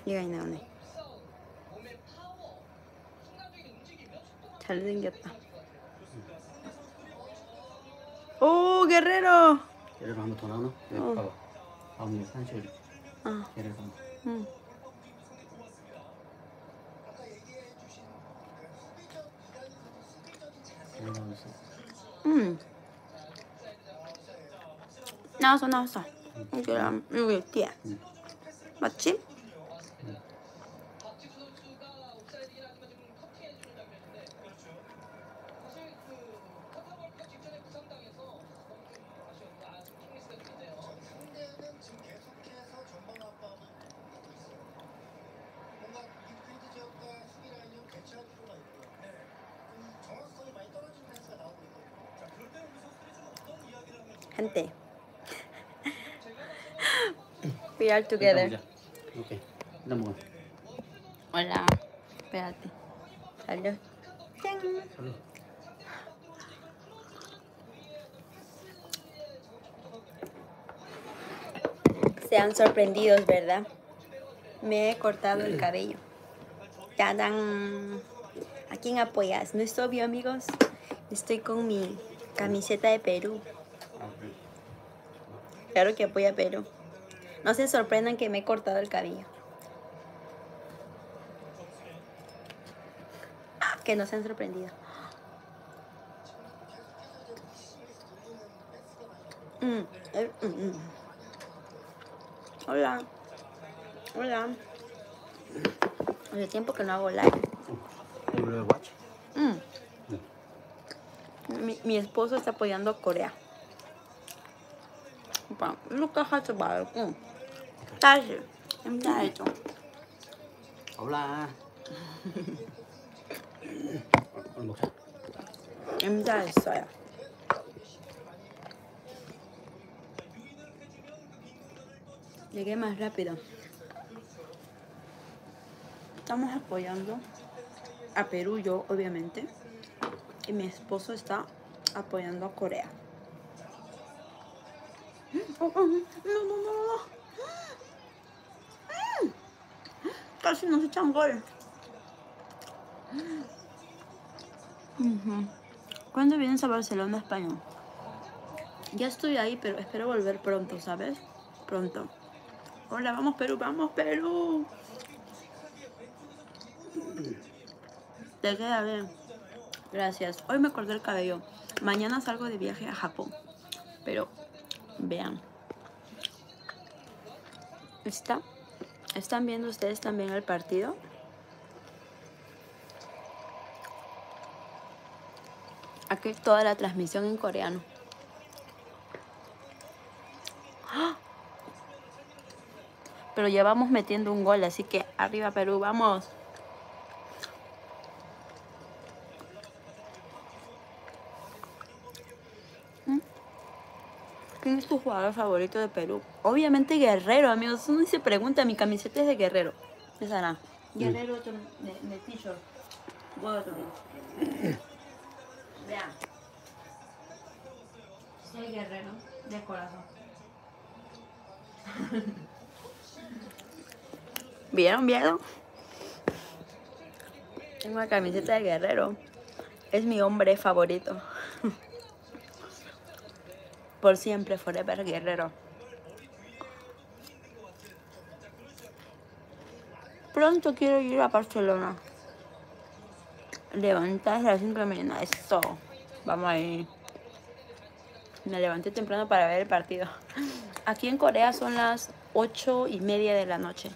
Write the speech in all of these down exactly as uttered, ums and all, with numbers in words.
나오네. 잘생겼다. 오, guerrero. 얘를 한번 더 나눠. 여기 어. 봐봐. 아무 산실. 어. 얘를 한번. 응. 얘를 나눠서. 응. 나왔어, 나왔어. 여기랑 여기 뒤에. 응. 맞지? 응. 한때. We are together. 일단 보자. 오케이. 일단 먹어. Hola. Espérate. Salud. 짠. 살로. Sean sorprendidos, ¿verdad? Me he cortado el cabello. ¡Tadán! ¿A quién apoyas? ¿No es obvio, amigos? Estoy con mi camiseta de Perú. 아, 그래. Claro que apoya a Perú. No se sorprendan que me he cortado el cabello. Que no se han sorprendido. Mm, eh, mm, mm. Hola. Hola. Hace tiempo que no hago live. You will watch? Mm. Mi, mi esposo está apoyando a Corea. 오빠, 이렇게 하지 말고 다시 힘내줘. 올라. 오늘 먹자. 힘들었어요. Llegué más rápido. Estamos apoyando a Perú, yo obviamente, y mi esposo está apoyando a Corea. Oh, oh, no, no, no, no. Casi nos echan gol. Uh-huh. ¿Cuándo vienes a Barcelona, España? Ya estoy ahí, pero espero volver pronto, ¿sabes? Pronto. Hola, vamos Perú, vamos Perú. Te queda bien. Gracias. Hoy me corté el cabello. Mañana salgo de viaje a Japón. Pero vean. ¿Está? ¿Están viendo ustedes también el partido? Aquí toda la transmisión en coreano. ¡Ah! Pero ya vamos metiendo un gol, así que arriba Perú, vamos. ¿Mm? ¿Quién es tu jugador favorito de Perú? Obviamente Guerrero, amigos. Eso no se pregunta, mi camiseta es de Guerrero. Esa no. Guerrero de, de t-shirt. Vean. Soy Guerrero de corazón. ¿Vieron? ¿Vieron? Tengo una camiseta de Guerrero. Es mi hombre favorito. Por siempre, forever Guerrero. Pronto quiero ir a Barcelona. Levantarse a las cinco de la mañana. Eso. Vamos a ir. Me levanté temprano para ver el partido. Aquí en Corea son las ocho y media de la noche.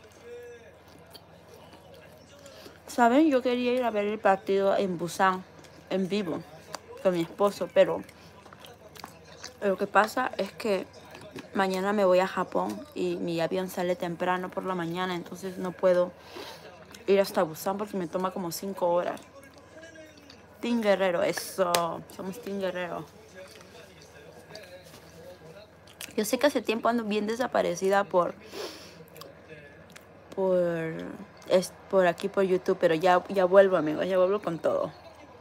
¿Saben? Yo quería ir a ver el partido en Busan, en vivo, con mi esposo, pero lo que pasa es que mañana me voy a Japón y mi avión sale temprano por la mañana, entonces no puedo ir hasta Busan porque me toma como cinco horas. Team Guerrero, eso, somos Team Guerrero. Yo sé que hace tiempo ando bien desaparecida por por es por aquí por YouTube, pero ya ya vuelvo, amigos, ya vuelvo con todo.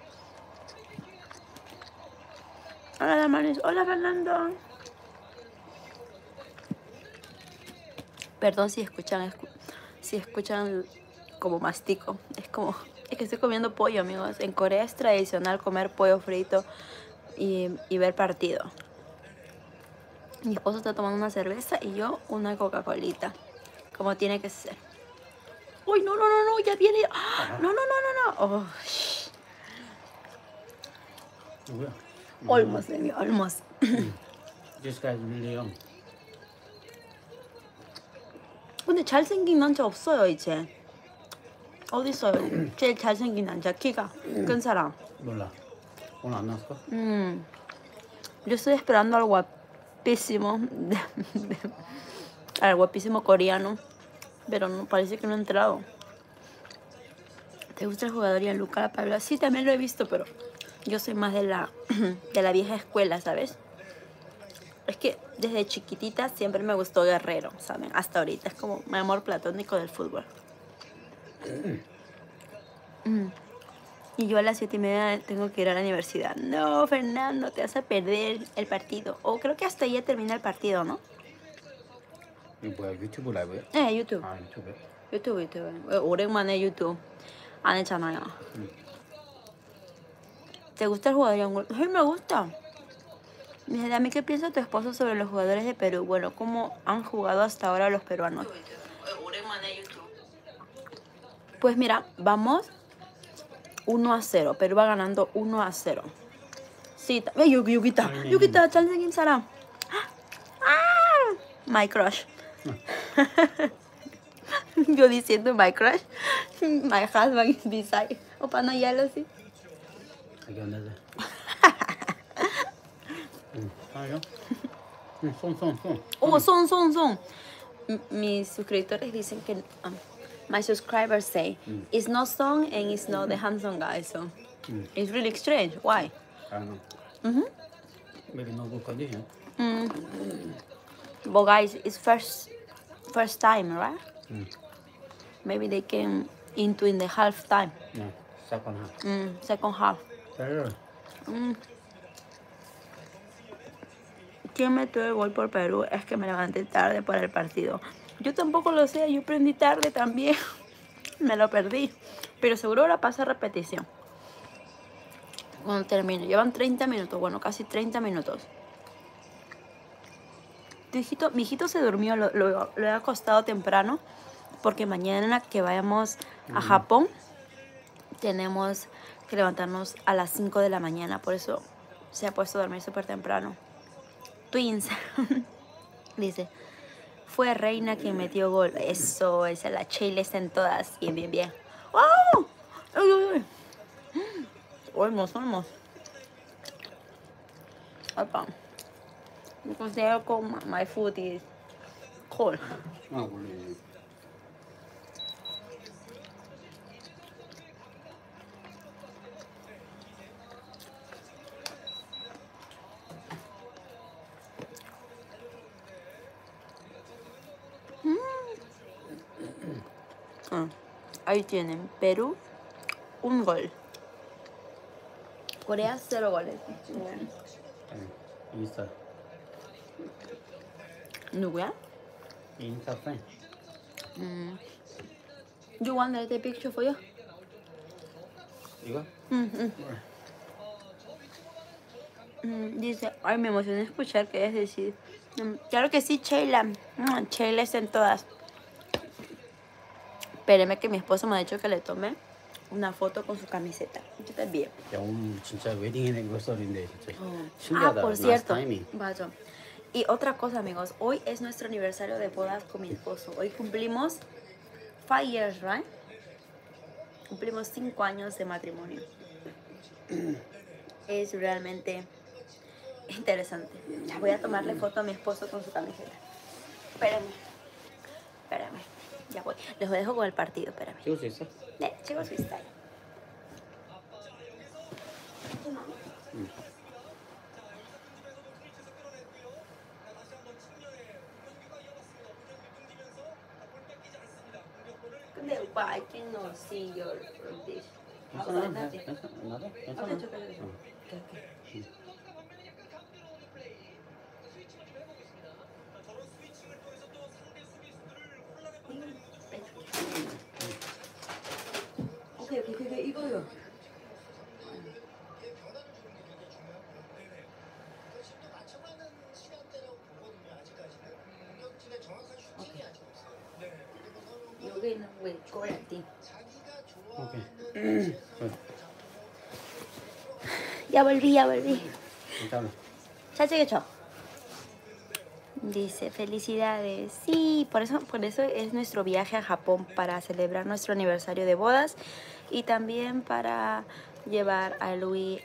Hola, Damaris. Hola, Fernando. Perdón si escuchan escu si escuchan como mastico. Es como, es que estoy comiendo pollo, amigos. En Corea es tradicional comer pollo frito y, y ver partido. Mi esposo está tomando una cerveza y yo una Coca-Colita, como tiene que ser. Uy, no, no, no, no, ya viene. ¡Ah! No, no, no, no, no. Oh, shh. 누구야? Almost, baby, almost. This guy is really young. 근데 잘생긴 남자 없어요, 이제. 어디 있어요? 제일 잘생긴 남자, 키가 큰 사람. 몰라. 오늘 안 나왔을까? Mm. Yo estoy esperando al guapísimo, de- de- al guapísimo coreano, pero no, parece que no ha entrado. ¿Te gusta el jugador Gianluca Paolo? Sí, también lo he visto, pero yo soy más de la, de la vieja escuela, ¿sabes? Es que desde chiquitita siempre me gustó Guerrero, ¿saben? Hasta ahorita es como mi amor platónico del fútbol. Mm. Y yo a las siete y media tengo que ir a la universidad. No, Fernando, te vas a perder el partido. O creo que hasta ya termina el partido, ¿no? 이거 뭐야? 유튜브 라이브야? Eh, YouTube. 아 유튜브야? 유튜브, 유튜브. 왜 오랜만에 유튜브 안 했잖아요. 응. ¿Te gusta el jugador Gianluca? Sí, me gusta. Dice, ¿a mí qué piensa tu esposo sobre los jugadores de Perú? Bueno, ¿cómo han jugado hasta ahora los peruanos? Pues mira, vamos uno a cero. Perú va ganando uno a cero. Sí, ta- ¡eh, 여기, 여기 있다. 여기 있다. 잘생긴 사람. ¡Ah! My crush. Yo diciendo my crush. My husband is beside. Opa, no, ya lo sé. 자기 안 나서. 응. 아요? 응. 손손 손. Oh, son, son, son. M- Mis suscriptores dicen que... um, my subscribers say, Mm. it's not song and it's not the handsome guy, so... Mm. It's really strange. Why? I don't know. Mm-hmm. Maybe no good condition. Mm. But guys, it's first first time, right? 응. Maybe they came into in the half time. 네. second half. Mm, second half. Better. Mm. ¿Quién metió el gol por Perú? Es que me levanté tarde para el partido. Yo tampoco lo sé, yo prendí tarde también. Me lo perdí. Pero seguro ahora pasa repetición. Cuando termine. Llevan treinta minutos, bueno, casi treinta minutos. Tu hijito, mi hijito se durmió, lo, lo- lo he acostado temprano. Porque mañana que vayamos a Japón, tenemos que levantarnos a las cinco de la mañana. Por eso se ha puesto a dormir súper temprano. Twins. Dice, fue Reina quien metió gol. Eso, esa la Chile está en todas. Bien, bien, bien. ¡Wow! ¡Ay, ay, ay! Almost, almost. Opa. Because they are cold, my- my food is cold. 아 원래. Ah, ahí tienen. Perú, un gol. Corea, cero goles. 응. 인스타. 누구야? 인스타 팬. Mm. You want to take a picture for you? 이거? Mm, mm. Mm, dice, ay, me emocioné escuchar que es decir. Mm, claro que sí, Sheila. Mm, Sheila está en todas. Espéreme que mi esposo me ha dicho que le tome una foto con su camiseta. Yo también. 야 오늘 진짜 웨딩 애니버설인데 진짜 Ah, 신기하다. por 나스 cierto. 타이밍. Vaya. Y otra cosa, amigos. Hoy es nuestro aniversario de bodas con mi esposo. Hoy cumplimos five years, right? Cumplimos cinco años de matrimonio. Es realmente interesante. Ya voy a tomarle foto a mi esposo con su camiseta. Espérame. Espérame. Ya voy. Les dejo con el partido. Espérame. 찍을 수 있어? 네, 찍을 수 있어요. 응. 근데 오빠, I cannot see your dish. 괜찮아. 괜찮아. 나도 괜찮아. Okay, okay, okay. 응. Okay, okay. uy, uy. 여기는 왜 꼬라지? Ok. Pues, Ya volví, ya volví. cuéntame. Ya llegué yo. Dice, felicidades. Sí, por eso, por eso es nuestro viaje a Japón, para celebrar nuestro aniversario de bodas y también para llevar a Louis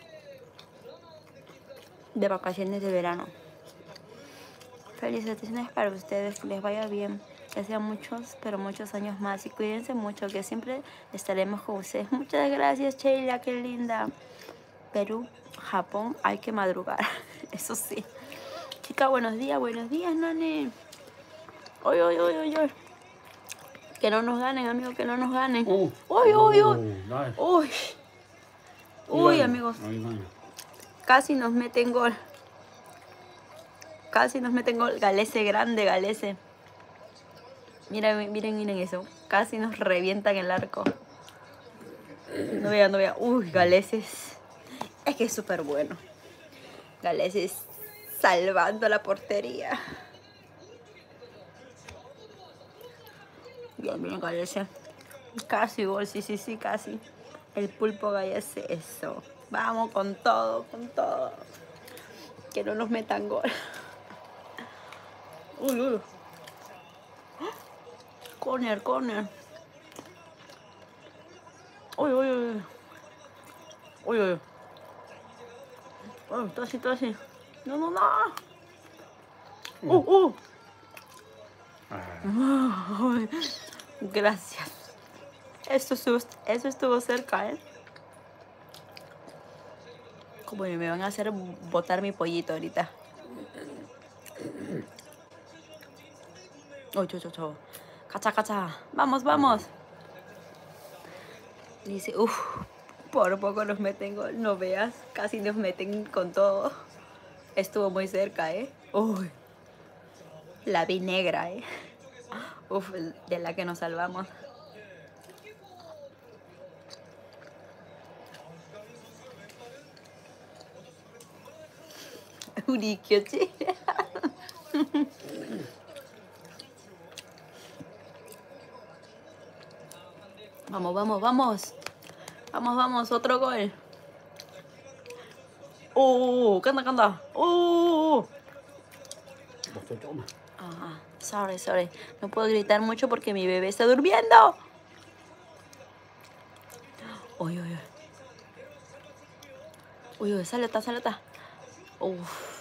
de vacaciones de verano. Felicitaciones para ustedes, que les vaya bien, que sean muchos, pero muchos años más, y cuídense mucho, que siempre estaremos con ustedes. Muchas gracias, Sheila, qué linda. Perú, Japón, hay que madrugar, eso sí. Chica, buenos días, buenos días, nane. Uy, uy, uy, uy, uy. Que no nos ganen, amigos, que no nos ganen. Uh, Uy, uy, uh, uy. nice. Uy. Uy, amigos, Ahí va. casi nos meten gol. Casi nos meten gol. Galese grande, Galese. Miren, miren, miren eso. Casi nos revientan el arco. No vean, no vean. Uy, Galese es... Es que es súper bueno. Galese es salvando la portería. Bien, bien, Galese. Casi gol, sí, sí, sí, casi. El pulpo Galese, eso. Vamos con todo, con todo. Que no nos metan gol. Uy, uy. Corner, corner. Uy, uy, uy. Uy, uy. Uy, todo así, todo así. No, no, no. Uh, uh. Ah, Uy, gracias. Esto estuvo, eso estuvo cerca, ¿eh? Como me van a hacer botar mi pollito ahorita. Uy, chau, chau, chau. Cacha, cacha. Vamos, vamos. Dice, uff, por poco nos meten gol. No veas, casi nos meten con todo. Estuvo muy cerca, ¿eh? Uy, la vi negra, ¿eh? Uf, de la que nos salvamos. Urikyochi. Vamos, vamos, vamos. Vamos, vamos, otro gol. Uh, canta, canta. Uh. vos te tomas. Ah, sorry, sorry. No puedo gritar mucho porque mi bebé está durmiendo. Uy, uy, uy. Uy, uy, salota, salota. Uf.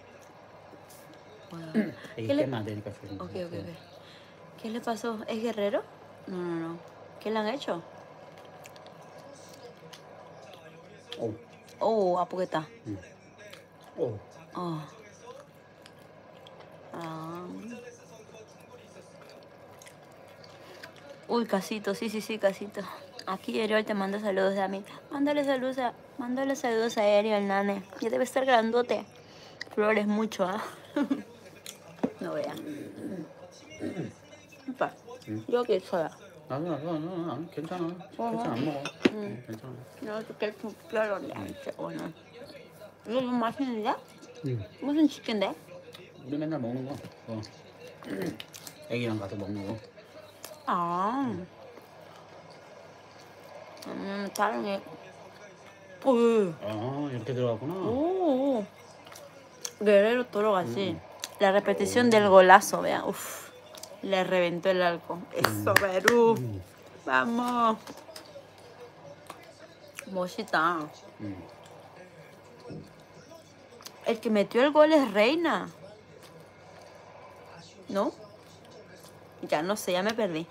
Bueno. ¿Y ¿Qué le... qué más tiene que hacer? Ok, ok, ok. ¿Qué le pasó? ¿Es guerrero? No, no, no. ¿Qué le han hecho? Oh. Oh, ¿a poqueta? Mm. Oh. Oh. Ah. Uy, Casito, sí, sí, sí, Casito. Aquí Ariel te manda saludos a mí. Mándale saludos a, mándale saludos a Ariel, nane. Ya debe estar grandote. Flores mucho, ¿ah? ¿eh? No vean. Opa, yo que sola. 아, 너, 너, 너, 너, 괜찮아. 괜찮아, 안 먹어. 응, 괜찮아. No, que claro, bueno. 이거 너무 맛있는데? 응. 무슨 치킨데? 우리 맨날 먹는 거. 어. 애기랑 가서 먹는 거. 아. 음, 다르네. 오, 아, 이렇게 들어갔구나. 오. Guerrero Toro así. La repetición del golazo, vean. Uf. Le reventó el arco. Eso, Perú. 음. Vamos. 멋있다. 음. El que metió el gol es Reina. ¿No? Ya no sé, ya me perdí.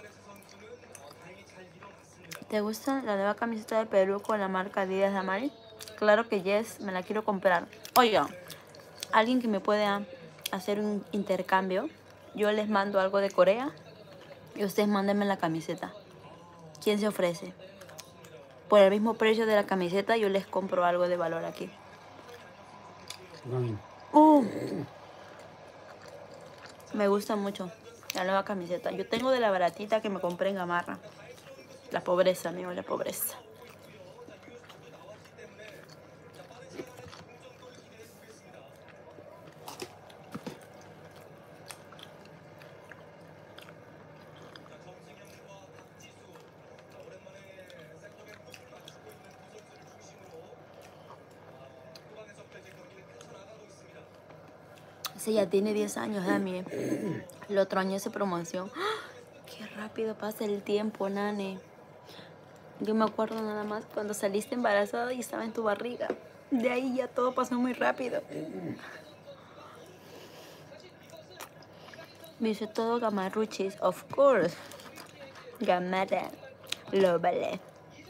¿Te gusta la nueva camiseta de Perú con la marca Adidas de Amari? Claro que yes, me la quiero comprar. Oiga, alguien que me pueda hacer un intercambio. Yo les mando algo de Corea y ustedes mándenme la camiseta. ¿Quién se ofrece? Por el mismo precio de la camiseta yo les compro algo de valor aquí. 이강인. Uh, me gusta mucho la nueva camiseta. Yo tengo de la baratita que me compré en Gamarra. La pobreza, amigo, la pobreza. Ese ya tiene diez años, Dami. El otro año se promoción. ¡Ah! Qué rápido pasa el tiempo, Nane. Yo me acuerdo nada más cuando saliste embarazada y estaba en tu barriga. De ahí ya todo pasó muy rápido. Me hizo todo Gamarruchis, of course. Gamarra, lo vale.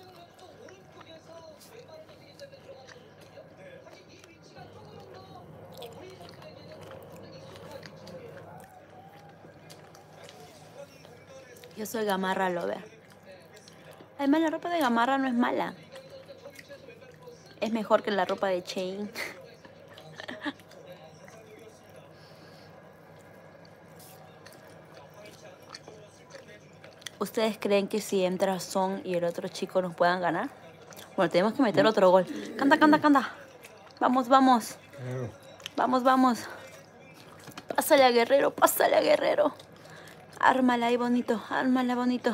Yo soy Gamarra lover. Además, la ropa de Gamarra no es mala. Es mejor que la ropa de Chain. ¿Ustedes creen que si entra Son y el otro chico nos puedan ganar? Bueno, tenemos que meter otro gol. Canta, canta, canta. Vamos, vamos. Vamos, vamos. Pásale a Guerrero, pásale a Guerrero. Ármala ahí bonito, ármala bonito.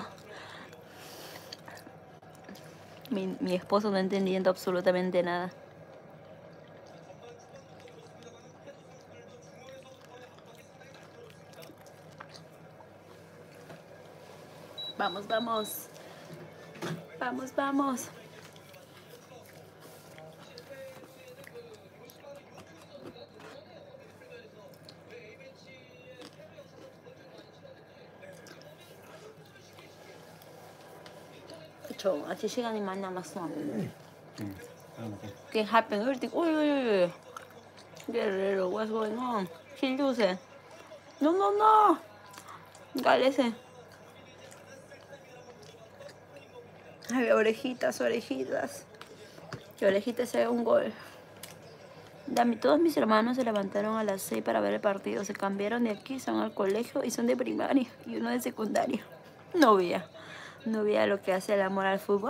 Mi, mi esposo no entendiendo absolutamente nada. Vamos, vamos. Vamos, vamos. 저 아직 시간이 많이 남았어. 응. 아, 먹게. ¿Qué happened? Uy, uy, uy, uy. Guerrero, what's going on? Kill Yuse. No, no, no. Galese. Ay, orejitas, orejitas. Que orejitas se haga un gol. Dami, todos mis hermanos se levantaron a las seis para ver el partido. Se cambiaron de aquí, son al colegio y son de primaria y uno de secundaria. No veía. No veía lo que hace el amor al fútbol.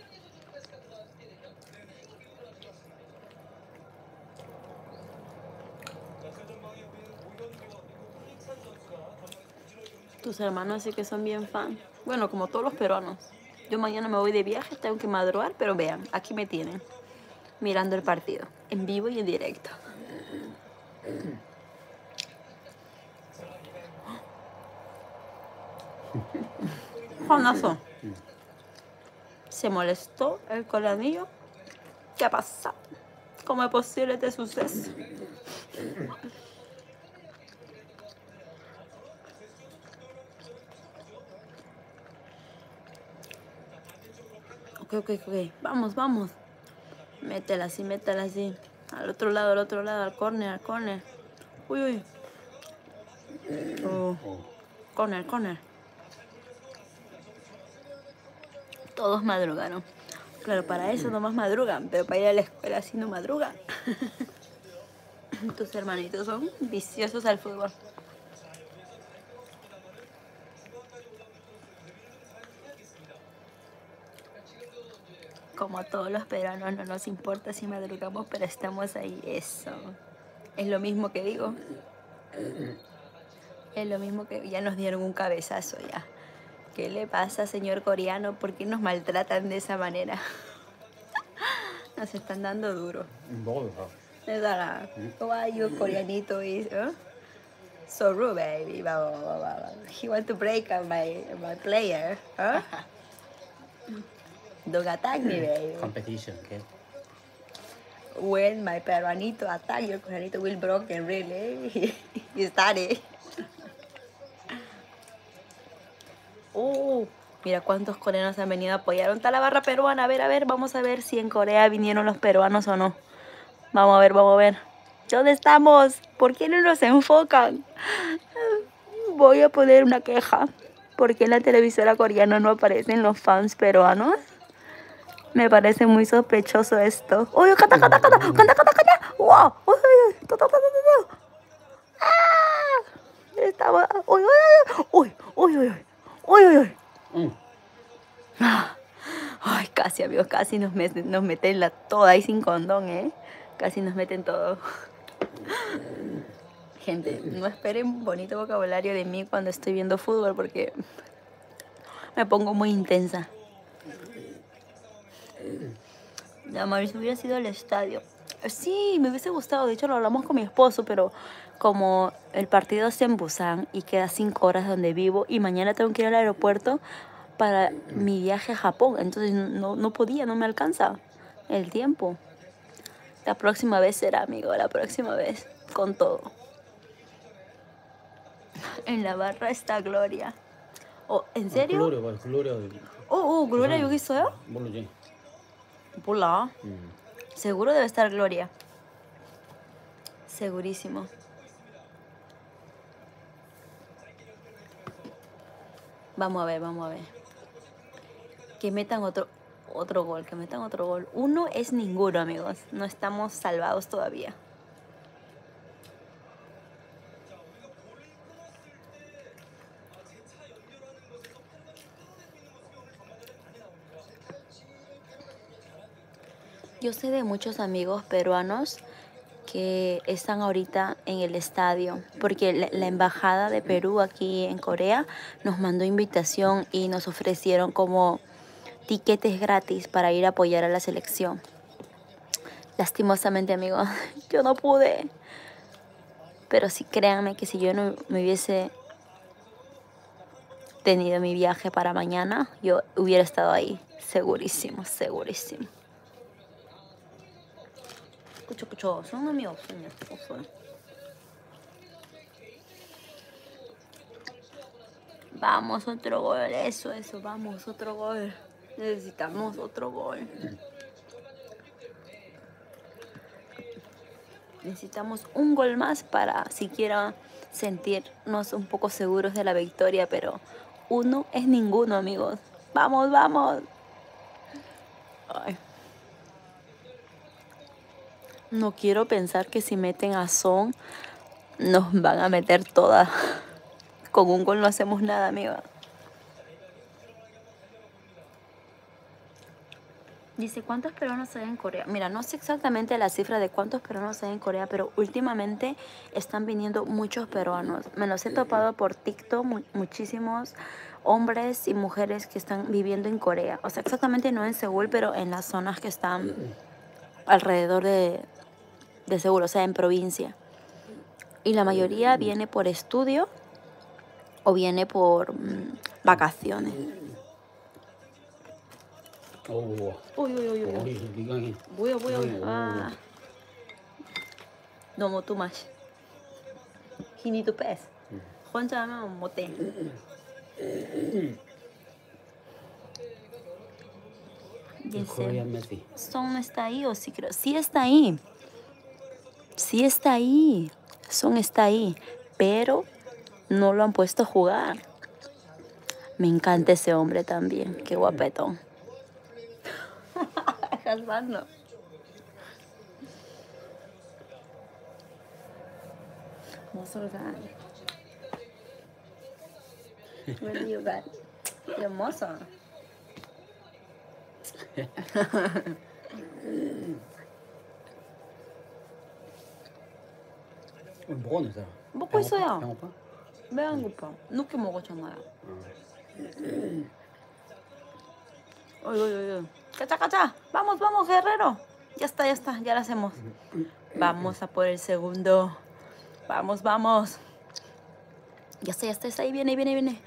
Tus hermanos sí que son bien fan. Bueno, como todos los peruanos. Yo mañana me voy de viaje, tengo que madrugar, pero vean, aquí me tienen. Mirando el partido, en vivo y en directo. Juanazo. Se molestó el colanillo. ¿Qué ha pasado? ¿Cómo es posible este suceso? Ok, ok, ok. Vamos, vamos. Métela así, métela así. Al otro lado, al otro lado, al córner, al córner. Uy, uy. Oh. Córner, córner. Todos madrugaron. Claro, para eso nomás madrugan, pero para ir a la escuela así no madrugan. Tus hermanitos son viciosos al fútbol. Como a todos los peruanos, no nos importa si madrugamos, pero estamos ahí. Eso. Es lo mismo que digo. Es lo mismo que ya nos dieron un cabezazo ya. ¿Qué le pasa, señor coreano? ¿Por qué nos maltratan de esa manera? Nos están dando duro. Es verdad. ¿Cómo are you, coreanito? Is, huh? So rude, baby. He want to break my, my player. Huh? Don't attack me, baby. Competition, okay? When my peruanito attack, your coreanito will broken, really. He started. Uh, mira cuántos coreanos han venido a apoyar. ¿Dónde está la barra peruana? A ver, a ver, vamos a ver si en Corea vinieron los peruanos o no. Vamos a ver, vamos a ver. ¿Dónde estamos? ¿Por qué no nos enfocan? Voy a poner una queja. ¿Por qué en la televisora coreana no aparecen los fans peruanos? Me parece muy sospechoso esto. ¡Uy, canta, canta, canta! ¡Canta, canta, canta! ¡Wow! ¡Uy, uy, uy! ¡Ah! Estaba... ¡Uy, uy, uy! ¡Uy, uy, uy! ¡Uy, uy, uy! Mm. Ay, casi, amigos, casi nos meten, nos meten la toda ahí sin condón, ¿eh? Casi nos meten todo. Gente, no esperen bonito vocabulario de mí cuando estoy viendo fútbol porque me pongo muy intensa. La Mauricio hubiera sido al estadio. Sí, me hubiese gustado. De hecho, lo hablamos con mi esposo, pero como el partido es en Busan y queda cinco horas donde vivo y mañana tengo que ir al aeropuerto para mi viaje a Japón. Entonces no, no podía, no me alcanza el tiempo. La próxima vez será, amigo, la próxima vez. Con todo. En la barra está Gloria. Oh, ¿en serio? Gloria, 봐, Gloria. Oh, oh, Gloria 여기 있어요? 모르지. 몰라. 음. Seguro debe estar Gloria. Segurísimo. Vamos a ver, vamos a ver. Que metan otro, otro gol, que metan otro gol. Uno es ninguno, amigos. No estamos salvados todavía. Yo sé de muchos amigos peruanos que están ahorita en el estadio, porque la, la embajada de Perú aquí en Corea nos mandó invitación y nos ofrecieron como tiquetes gratis para ir a apoyar a la selección. Lastimosamente, amigos, yo no pude. Pero sí, créanme que si yo no me hubiese tenido mi viaje para mañana, yo hubiera estado ahí, segurísimo, segurísimo. 그쵸 그쵸 성함이 없었냐 없어요. Vamos, otro gol, eso, eso, vamos, otro gol. Necesitamos otro gol. Necesitamos un gol más para siquiera sentirnos un poco seguros de la victoria, pero uno es ninguno, amigos. Vamos, vamos. Ay. No quiero pensar que si meten a Son, nos van a meter todas. Con un gol no hacemos nada, amiga. Dice, ¿cuántos peruanos hay en Corea? Mira, no sé exactamente la cifra de cuántos peruanos hay en Corea, pero últimamente están viniendo muchos peruanos. Me los he topado por TikTok, mu muchísimos hombres y mujeres que están viviendo en Corea. O sea, exactamente no en Seúl, pero en las zonas que están alrededor de, de Seúl, o sea, en provincia. Y la mayoría viene por estudio o viene por mmm, vacaciones. 오. Uy, uy, uy, uy. 머리 미강이. 뭐야, 뭐야, 아. 너무 too much. He need to pass. 혼자 하면 못해. Korean Messi. Son está ahí o sí creo. Sí está ahí. Sí está ahí. Son está ahí. Pero no lo han puesto a jugar. Me encanta ese hombre también. Qué guapetón. Calmando. 모쏠간. Where do you got? Qué hermoso. 오늘 먹었네, 사람. 먹고 있어요. 배고파? 배 안 고파. 늦게 먹었잖아요. Oye, oye, oye. Cacha, cacha. Vamos, vamos, guerrero. Ya está, ya está. Ya lo hacemos. Vamos a por el segundo. Vamos, vamos. Ya está, ya está, está ahí. Viene, viene, viene.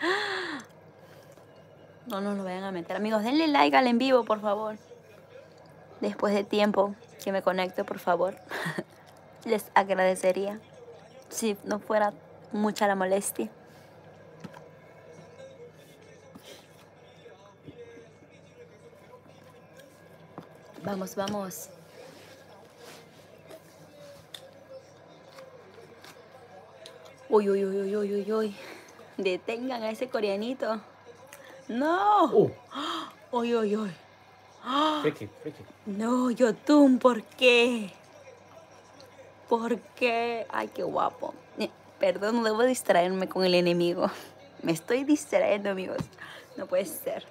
No nos lo vayan a meter. Amigos, denle like al en vivo, por favor. Después de tiempo que me conecte, por favor. Les agradecería. Si no fuera mucha la molestia. Vamos, vamos. Uy, uy, uy, uy, uy, uy, uy. Detengan a ese coreanito. No. 오. Uy, uy, uy. 프리킥, 프리킥. No, Yotun, ¿por qué? ¿Por qué? Ay, qué guapo. Eh, Perdón, no debo distraerme con el enemigo. Me estoy distrayendo, amigos. No puede ser.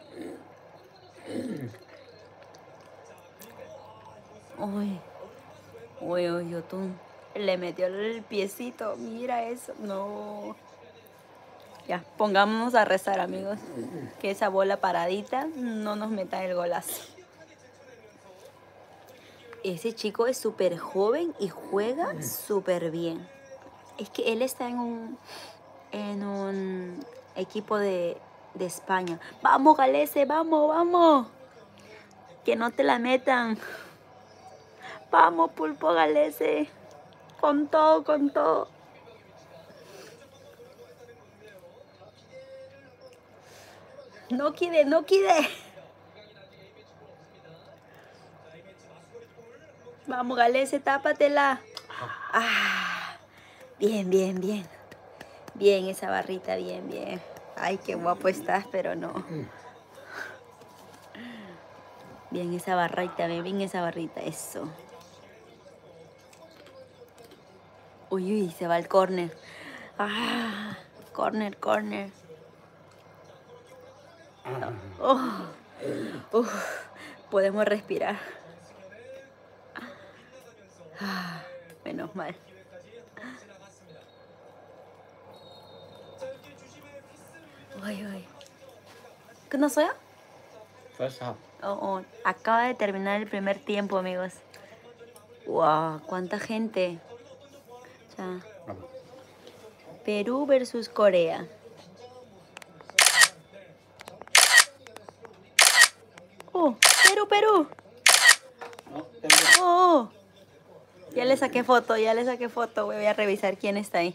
Uy, uy, uy, Yotun. Le metió el piecito. Mira eso. No. Ya, pongámonos a rezar, amigos. Que esa bola paradita no nos meta el golazo. Ese chico es súper joven y juega súper bien. Es que él está en un, en un equipo de, de España. Vamos, Galese, vamos, vamos. Que no te la metan. Vamos, Pulpo Galese. Con todo, con todo. No quide, no quide. Vamos, Galese, tápatela. Ah, bien, bien, bien. Bien esa barrita, bien, bien. Ay, qué guapo estás, pero no. Bien esa barrita, bien, bien esa barrita, eso. Uy, uy, se va el córner. Ah, córner, córner. Oh, uf, podemos respirar. Ah, menos mal. Uy, uy. ¿끝났어요? First half. Oh, oh, acaba de terminar el primer tiempo, amigos. Wow, cuánta gente. Ya. Vamos. Perú versus Corea. Oh, Perú, Perú. No, termina. Oh, ya le saqué foto, ya le saqué foto. Voy a revisar quién está ahí.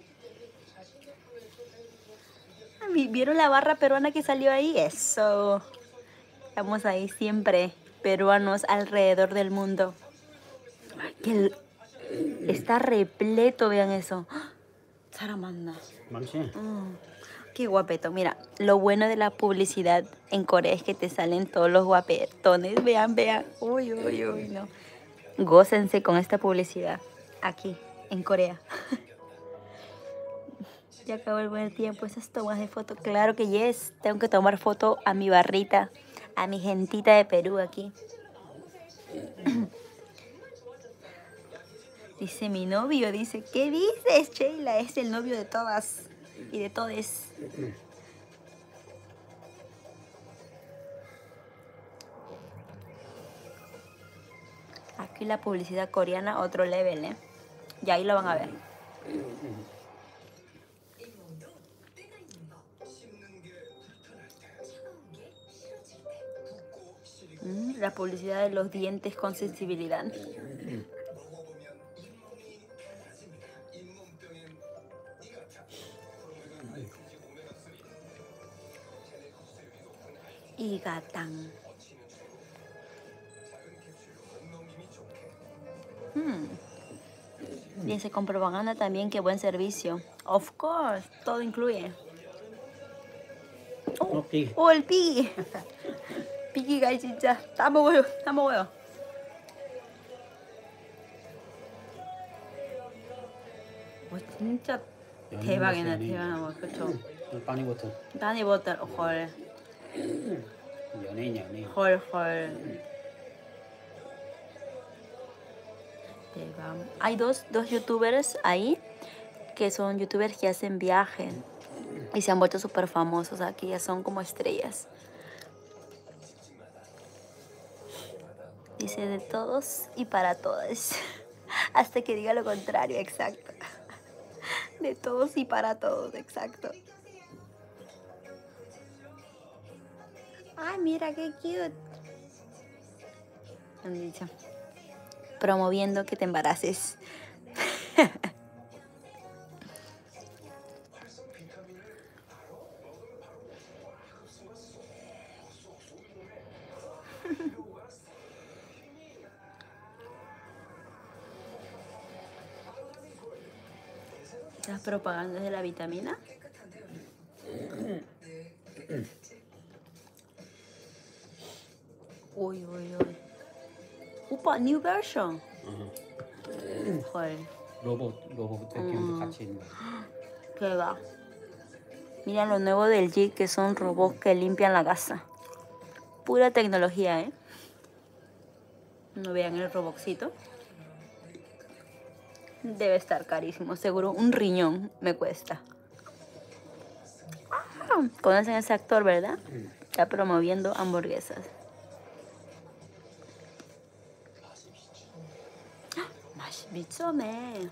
Ah, ¿vi- ¿Vieron la barra peruana que salió ahí? Eso. Estamos ahí siempre, peruanos alrededor del mundo. Que el- está repleto, vean eso. Saramanda. Manche. Mm, qué guapeto. Mira, lo bueno de la publicidad en Corea es que te salen todos los guapetones. Vean, vean. Uy, uy, uy, no. Gócense con esta publicidad aquí, en Corea. Ya acabó el buen tiempo. Esas tomas de foto. Claro que yes. Tengo que tomar foto a mi barrita, a mi gentita de Perú aquí. Dice mi novio, dice, ¿qué dices, Sheila? Es el novio de todas y de todes. Aquí la publicidad coreana, otro level, ¿eh? Y ahí lo van a ver. Mm, la publicidad de los dientes con sensibilidad. Y Gatán. Hmm. Dice con propaganda también, qué buen servicio. Of course, todo incluye. No, Oh, piggy. oh, el piggy. Piggy가 진짜 다 먹어요, 다 먹어요. 와 진짜 대박이네, 대박. 그쵸? 빠니버터. 다니버터 헐, 연예인 연예인. 헐, 헐. 대박. Hay dos, dos youtubers ahí que son youtubers que hacen viaje y se han vuelto súper famosos aquí, ya son como estrellas. Dice de todos y para todas. Hasta que diga lo contrario, exacto. De todos y para todos, exacto. Ay, mira qué cute. Han dicho. Promoviendo que te embaraces. Las propagandas de la vitamina. Uy, uy, uy. 오빠, new version. 헐, 로봇 로봇 대표도 같이 있는 거. qué va. Mira lo nuevo del G, que son robots que limpian la casa. Pura tecnología, ¿eh? No vean el robotcito. Debe estar carísimo, seguro un riñón me cuesta. Ah, conocen a ese actor, ¿verdad? Está promoviendo hamburguesas. 아씨 미쳤네.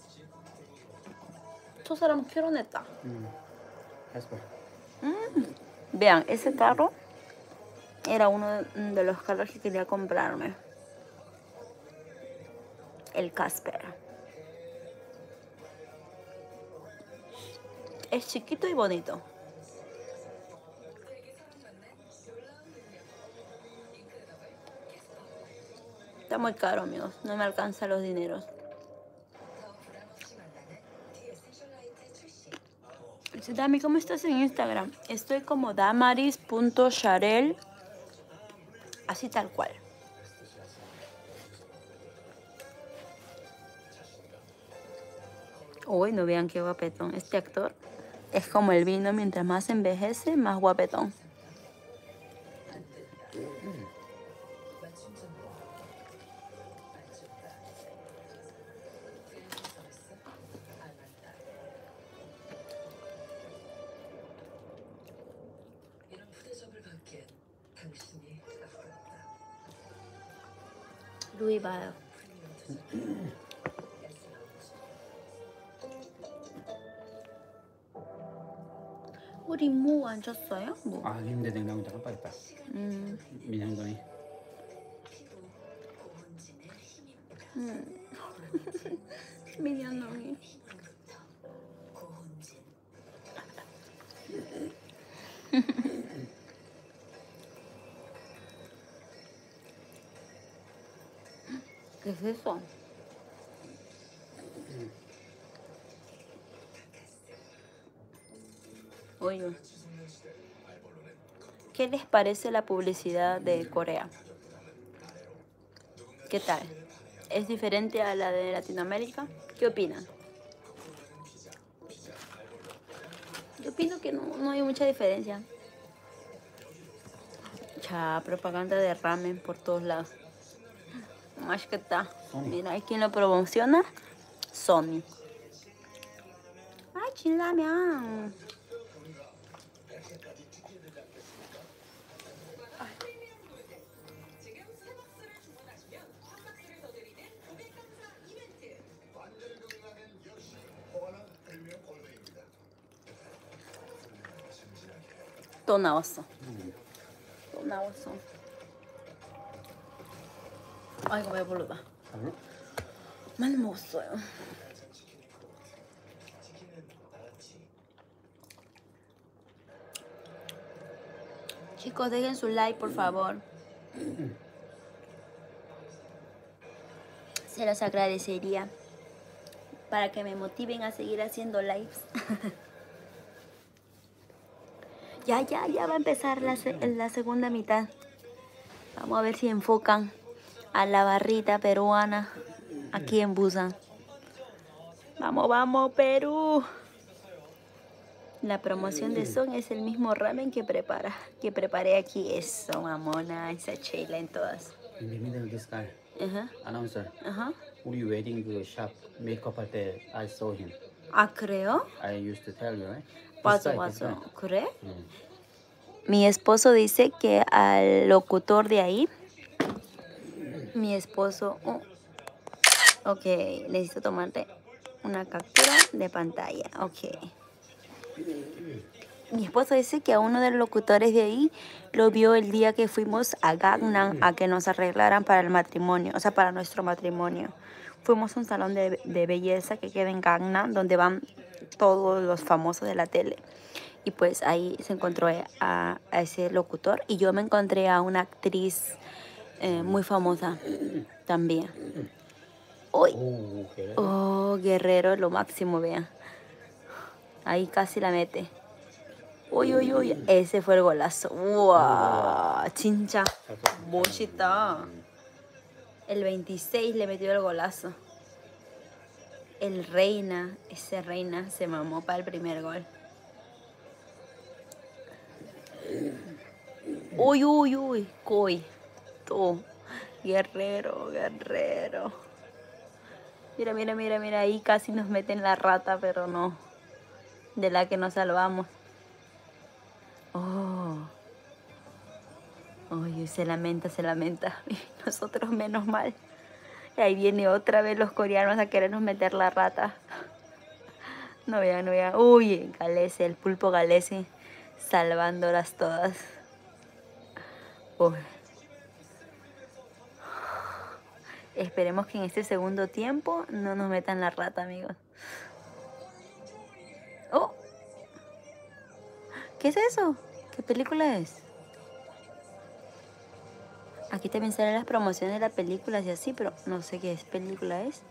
저 사람 결혼했다. Mm. That's good. Mm. Vean, ese carro era uno de los carros que quería comprarme. El Casper. Es chiquito y bonito. Está muy caro, amigos. No me alcanza los dineros. Dami, ¿cómo estás en Instagram? Estoy como damaris punto sharel. Así tal cual. Uy, no vean qué guapetón. Este actor es como el vino. Mientras más envejece, más guapetón. Louis 봐요. 우리 무 안 줬어요? 무. 아, 근데 냉장고 잠깐 빠졌다. 음. 민영돈이. 음. 민현놈이. ¿Qué es eso? Oye, ¿qué les parece la publicidad de Corea? ¿Qué tal? ¿Es diferente a la de Latinoamérica? ¿Qué opinan? Yo opino que no, no hay mucha diferencia. Ya, propaganda de ramen por todos lados. Más que está. Mira, ¿hay quien lo promociona? Sony. ¡Ay, 진라면! 또 나왔어. 또 나왔어. 아이고 배부르다. 많이 먹었어요. Chicos, dejen su like, por favor. Se los agradecería para que me motiven a seguir haciendo lives. Ya, ya, ya va a empezar la, se la segunda mitad. Vamos a ver si enfocan a la barrita peruana aquí en Busan. Vamos, vamos, Perú. La promoción de Son es el mismo ramen que prepara, que preparé aquí. Eso, mamona, esa chela en todas. In the middle of the sky. Uh-huh. Announcer. Uh-huh. 우리 웨딩 그 샵 메이크업 할 때 I saw him. 아, 그래요? I used to tell you, right? 맞아, 맞아. ¿그래? 응. Mi esposo dice que al locutor de ahí, mi esposo, oh, ok, necesito tomarte una captura de pantalla, ok. Mi esposo dice que a uno de los locutores de ahí lo vio el día que fuimos a Gangnam a que nos arreglaran para el matrimonio, o sea, para nuestro matrimonio. Fuimos a un salón de, de belleza que queda en Gangnam, donde van todos los famosos de la tele. Y pues ahí se encontró a, a ese locutor y yo me encontré a una actriz eh, muy famosa también. Uy. Oh, okay. Oh, Guerrero, lo máximo, vean. Ahí casi la mete. Uy, uy, uy. Ese fue el golazo. ¡Wow! Chincha. Mochita. El veintiséis le metió el golazo. El Reina, ese Reina se mamó para el primer gol. Uy, uy, uy. Coy. Tú. Guerrero, Guerrero. Mira, mira, mira, mira. Ahí casi nos meten la rata, pero no. De la que nos salvamos. Oh. Oye, se lamenta, se lamenta. Nosotros menos mal. ahí viene otra vez los coreanos a querernos meter la rata. No vean, no vean. Uy, Galese, el pulpo Galese, salvándolas todas. Uy. Esperemos que en este segundo tiempo no nos metan la rata, amigos. ¡Oh! ¿Qué es eso? ¿Qué película es? Aquí también salen las promociones de las películas y así, pero no sé qué película es.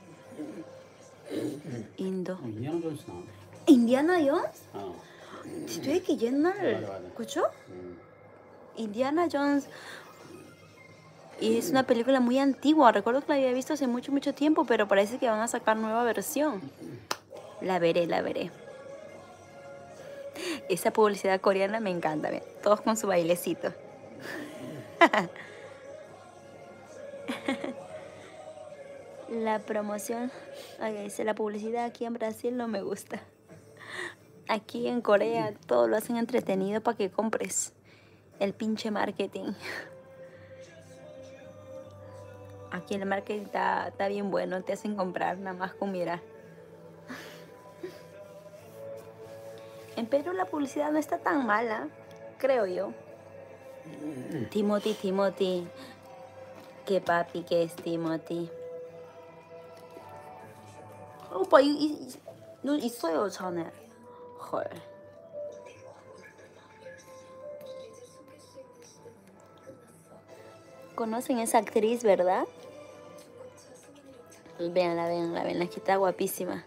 Indo. 인디아나 존스 나오네. ¿Indiana Jones? 어. 되게 옛날, 맞아, 맞아. ¿escuchó? 음. Indiana Jones. Y es una película muy antigua. Recuerdo que la había visto hace mucho, mucho tiempo, pero parece que van a sacar nueva versión. La veré, la veré. Esa publicidad coreana me encanta, ¿ve? Todos con su bailecito. La promoción, oye, dice, la publicidad aquí en Brasil no me gusta. Aquí en Corea todo lo hacen entretenido para que compres. El pinche marketing. Aquí el marketing está, está bien bueno, te hacen comprar nada más con mirar. En Perú la publicidad no está tan mala, creo yo. Timothy, Timothy. Qué papi que es Timothy. 오빠 이, 이, 너 있어요 전에. 헐. ¿Conocen esa actriz, verdad? Véanla, véanla, véanla, que está guapísima.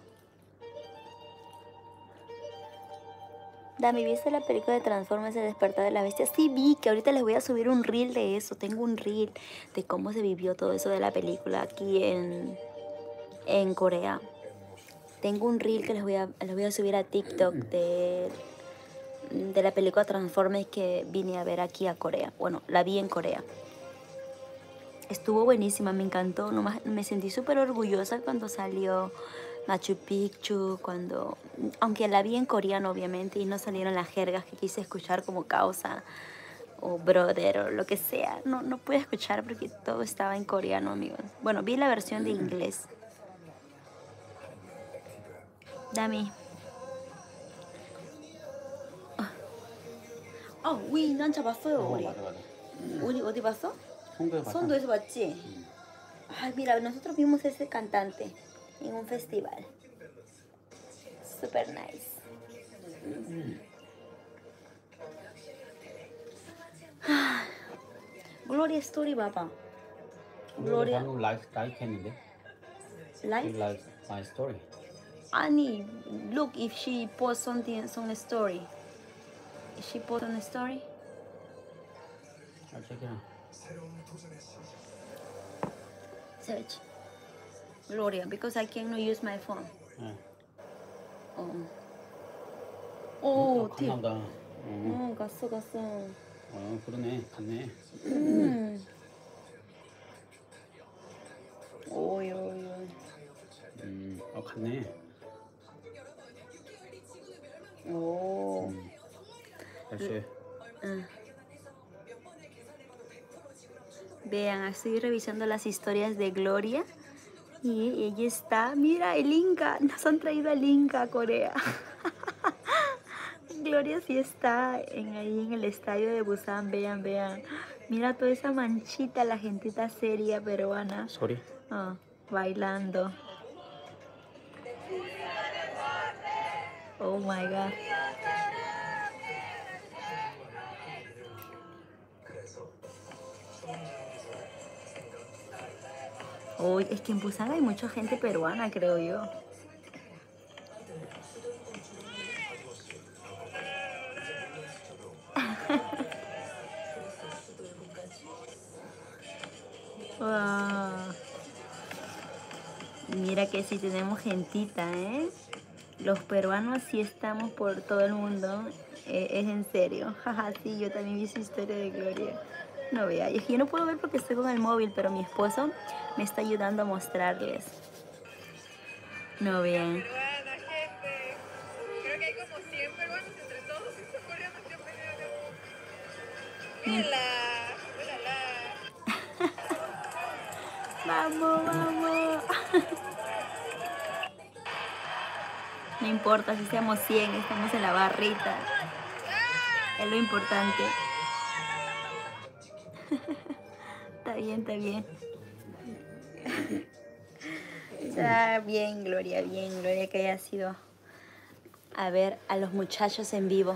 Dami, ¿viste la película de Transformers El Despertar de la Bestia? Sí vi, que ahorita les voy a subir un reel de eso. Tengo un reel de cómo se vivió todo eso de la película aquí en, en Corea. Tengo un reel que les voy a, les voy a subir a TikTok de, de la película Transformers que vine a ver aquí a Corea. Bueno, la vi en Corea. Estuvo buenísima, me encantó. Nomás, me sentí súper orgullosa cuando salió Machu Picchu, cuando, aunque la vi en coreano obviamente y no salieron las jergas que quise escuchar como causa o brother o lo que sea. No, no pude escuchar porque todo estaba en coreano, amigos. Bueno, vi la versión de inglés. Dami. 아, 우리 난자 봤어요, 어, 우리. 맞아, 맞아. 우리 어디 봤어? 송도에 봤어. 선도에서 봤지? 음. Ay, mira, nosotros vimos ese cantante en un festival. Super nice. 음. Gloria Story 봐봐. gloria. Gloria. 방금 라이크 라이크 했는데. Live? like my story. Annie, look if she posts something on a story. If she posts on a story? I'll check it out. Search. Gloria, because I cannot use my phone. 네. 어. 오, 어, 팁. 갔나 보다. 어. 어, 갔어, 갔어. 어, 그러네. 갔네. 음. 오이, 오이, 오이. 음, 어, 갔네. 오. 음. 역시. Ah. Vean, estoy revisando las historias de Gloria y ella está, mira el Inca, nos han traído al Inca a Corea. Gloria sí está en, ahí en el estadio de Busan, vean, vean. Mira toda esa manchita, la gentita seria peruana. 소리? Oh, bailando. Oh my God. Oh, es que en Busan hay mucha gente peruana, creo yo. Wow. Mira que sí tenemos gentita, ¿eh? Los peruanos sí estamos por todo el mundo. Eh, es en serio. Jaja, sí, yo también vi su historia de Gloria. No vea, y es que yo no puedo ver porque estoy con el móvil, pero mi esposo me está ayudando a mostrarles. No vean. Peruana, gente. Creo que hay como cien peruanos entre todos estos coreanos que han venido acá. Mírala. Mírala. Vamos, vamos. No importa si seamos cien, estamos en la barrita. Es lo importante. Está bien, está bien. Está bien, Gloria, bien, Gloria, que haya sido a ver a los muchachos en vivo.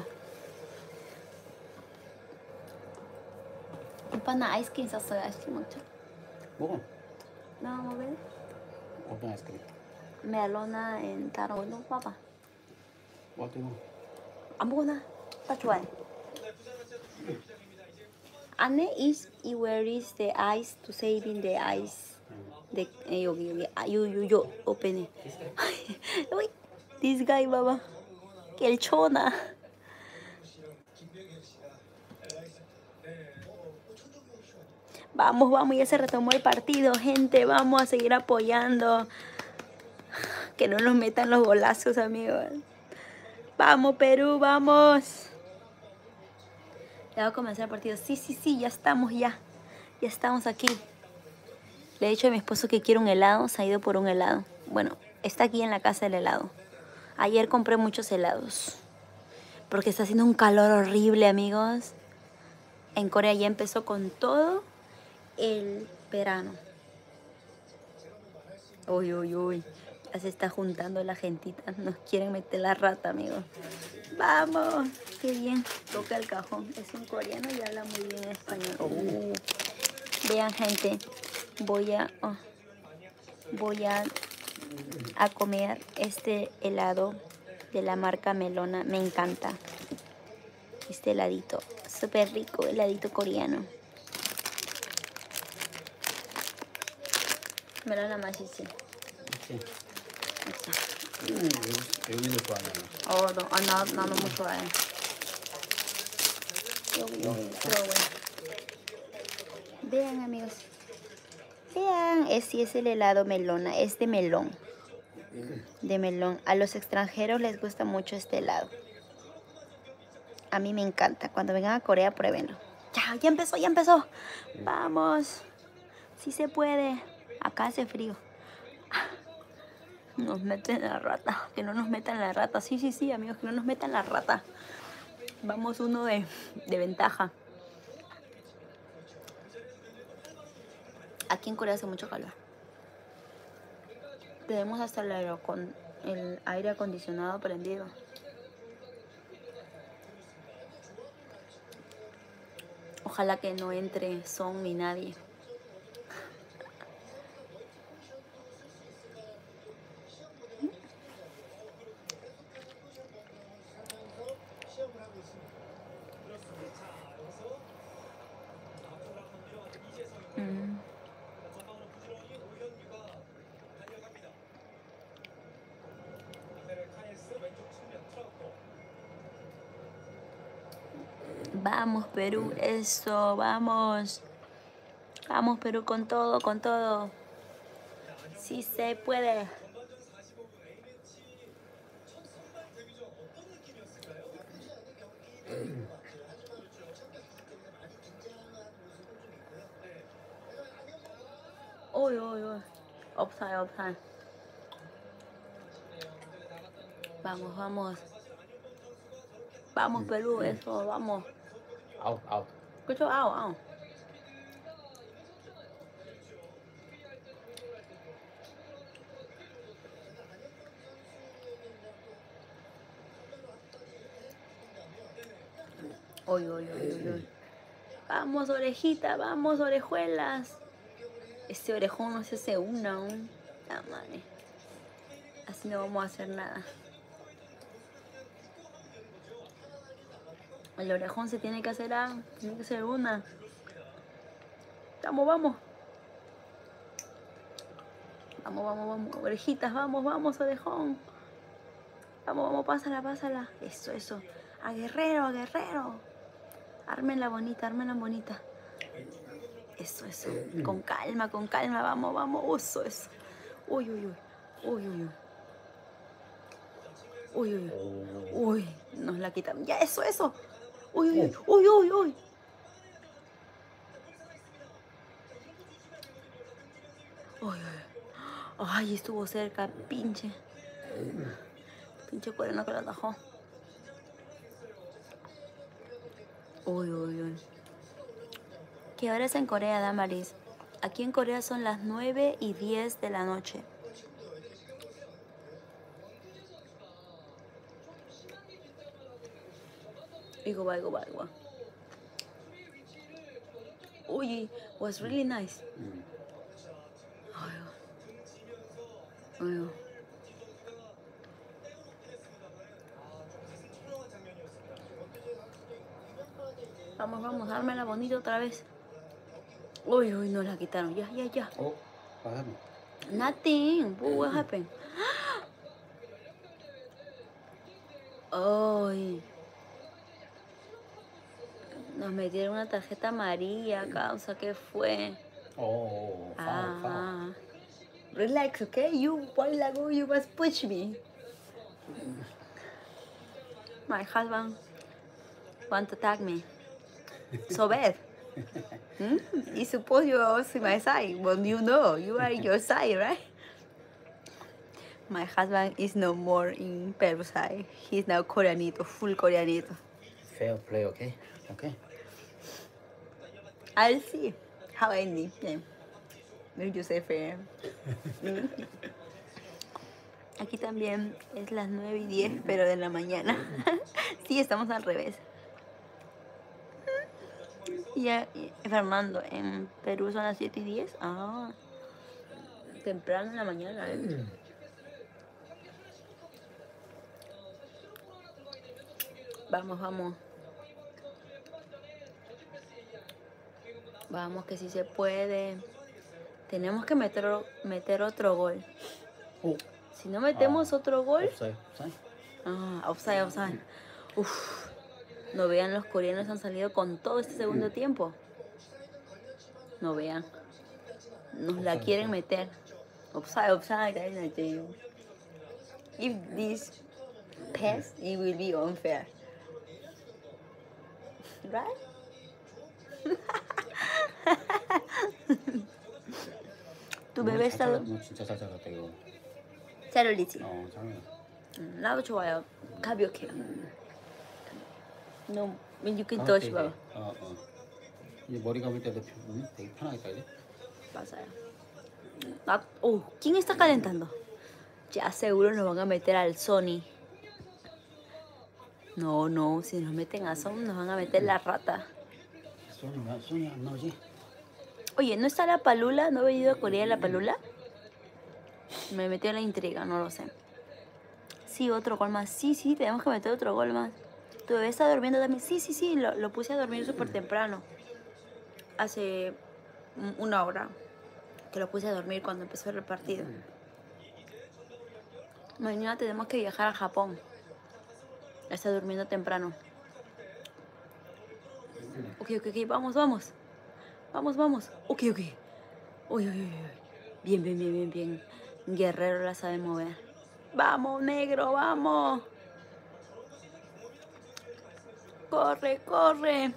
오빠 나 아이스크림 샀어요. 아이스크림 먹자. 먹어. 나 먹을래? 어떤 아이스크림? 멜로나 앤 다른 거 봐봐. 어떤 거? 아무거나 다 좋아해. 안에 is where is the ice to saving the ice. 네, 여기 여기 아, 요, 요, 요 오픈해. Uy, this guy 봐봐. 깰 초나. Vamos, vamos, ya se retomó el partido, gente. Vamos a seguir apoyando. Que no nos metan los golazos, amigos. Vamos, Perú, vamos. Ya va a comenzar el partido. Sí, sí, sí, ya estamos, ya. Ya estamos aquí. Le he dicho a mi esposo que quiere un helado. Se ha ido por un helado. Bueno, está aquí en la casa del helado. Ayer compré muchos helados. Porque está haciendo un calor horrible, amigos. En Corea ya empezó con todo el verano. Uy, uy, uy. Ya se está juntando la gentita. Nos quieren meter la rata, amigos. Vamos. Qué bien. Toca el cajón. Es un coreano y habla muy bien español. Uh. Vean, gente. Voy a... Oh, voy a, a comer este helado de la marca Melona. Me encanta. Este heladito. Súper rico. Heladito coreano. Melona 맛있지? 그치. 음, 여기도 좋아하잖아. 어, 너, 아, 나, 나 너무 좋아해. 여기, 여기, 들어오고. Vean, amigos. Vean, ese es el helado Melona. Es de melón. De melón. A los extranjeros les gusta mucho este helado. A mí me encanta. Cuando vengan a Corea, pruébenlo. Ya, ya empezó, ya empezó. Vamos. Sí se puede. Acá hace frío. Nos meten la rata. Que no nos metan la rata. Sí, sí, sí, amigos, que no nos metan la rata. Vamos uno de, de ventaja. Aquí en Corea hace mucho calor. Tenemos hasta el aire, con el aire acondicionado prendido. Ojalá que no entre Son ni nadie. Mm. Vamos, Perú, eso, vamos. Vamos, Perú, con todo, con todo. Sí se puede. Uy, uy, uy. Offside, offside. Vamos, vamos. Vamos, Perú, eso, vamos. 아웃, 아웃. 그쵸? 아우, 아우. Uy, uy, uy, uy, uy. Vamos, orejita, vamos, orejuelas. Este orejón no se hace una aún. La madre. Así no vamos a hacer nada. El orejón se tiene que hacer a, tiene que ser una. Vamos, vamos. Vamos, vamos, vamos. Orejitas, vamos, vamos, orejón. Vamos, vamos, pásala, pásala. Eso, eso. A guerrero, a guerrero. Ármenla bonita, ármenla bonita. Eso, eso. Con calma, con calma. Vamos, vamos. Uso, eso. Uy, uy, uy. Uy, uy, uy. Uy, uy, uy. Uy, nos la quitan. Ya, eso, eso. Uy, uy, uy, uy, uy. Ay, ay, ay, estuvo cerca, pinche. Pinche coreano que lo atajó. Uy, uy, uy. ¿Qué hora es en Corea, Damaris? Aquí en Corea son las nueve y diez de la noche. Igo va, igo va, igo va. Uy, was really nice. Mm. Ay, ay. Vamos, vamos, dármela bonita otra vez. Uy, uy, nos la quitaron. Ya, ya, ya. Oh, what happened? Nothing. What happened? Ay. Nos metieron una tarjeta amarilla, causa, ¿qué fue? Oh, foul, foul. Ah. Relax, okay? You, while ago, you must push me. My husband want to tag me. So bad. Hmm? You suppose you are also my side, but you know, you are your side, right? My husband is no more in Peru side. He's now Koreanito, full Koreanito. Fair play, okay? Okay. I'll see how I need them. Will you say fair? Aquí también es las nueve y diez, pero de la mañana. Sí, estamos al revés. Y, y Fernando, en Perú son las siete y diez. Ah, temprano en la mañana. ¿Eh? Vamos, vamos. Vamos, que sí se puede. Tenemos que meter, meter otro gol. Oh. Si no metemos Ah. otro gol... Offside, offside. Ah, offside, offside. Uf. No vean, los coreanos han salido con todo este segundo tiempo. No vean. Nos la quieren meter. Offside, offside. I tell you. If this pass, it will be unfair. Right? Tu bebé está... 너 진짜 잘 잡았다 이거. 잘 올리지? 어, 잘해. 음, 나도 좋아요. 가볍게. No, you can 아, touch, 되게, 봐봐. 어, 어. 이제 머리 감을 때도 음, 되게 편하겠다 이제. 맞아요. Ah, oh, ¿quién está calentando? Ya seguro nos van a meter al Sony. No, no, si nos meten a Sony nos van a meter la rata. 손이 나 손이 안 나오지? Oye, ¿no está la Palula? ¿No he venido a Corea la Palula? Me metió en la intriga, no lo sé. Sí, otro gol más. Sí, sí, tenemos que meter otro gol más. ¿Tu bebé está durmiendo también? Sí, sí, sí, lo, lo puse a dormir súper temprano. Hace una hora que lo puse a dormir cuando empezó el partido. Mañana tenemos que viajar a Japón. Está durmiendo temprano. Ok, ok, ok, vamos, vamos. Vamos, vamos. Ok, ok. Uy, uy, uy, uy. Bien, bien, bien, bien, bien. Guerrero la sabe mover. Vamos, negro, vamos. Corre, corre.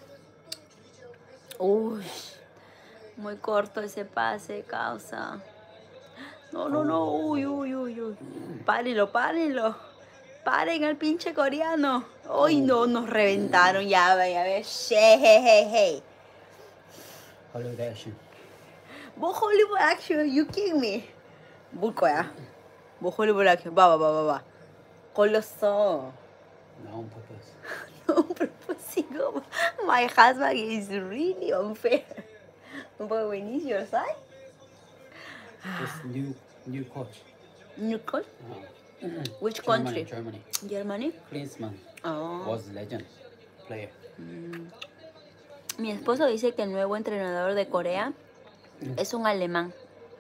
Uy, muy corto ese pase, causa. No, no, no. Uy, uy, uy, uy. Párenlo, párenlo. Paren al pinche coreano. Uy, no, nos reventaron. Ya, ya ves. Hey. Hollywood action. 뭐 Hollywood action? You kidding me? 뭘 거야? 뭐 Hollywood action? 봐봐, 봐봐, 봐봐. 걸렸어. No, on purpose. No, propósito. My husband is really unfair. But when he's your side, This new new coach. new coach? Uh, Which Germany, country? Germany. Germany? Klinsmann Oh. was legend player. Mi esposo dice que el nuevo entrenador de Corea es un alemán.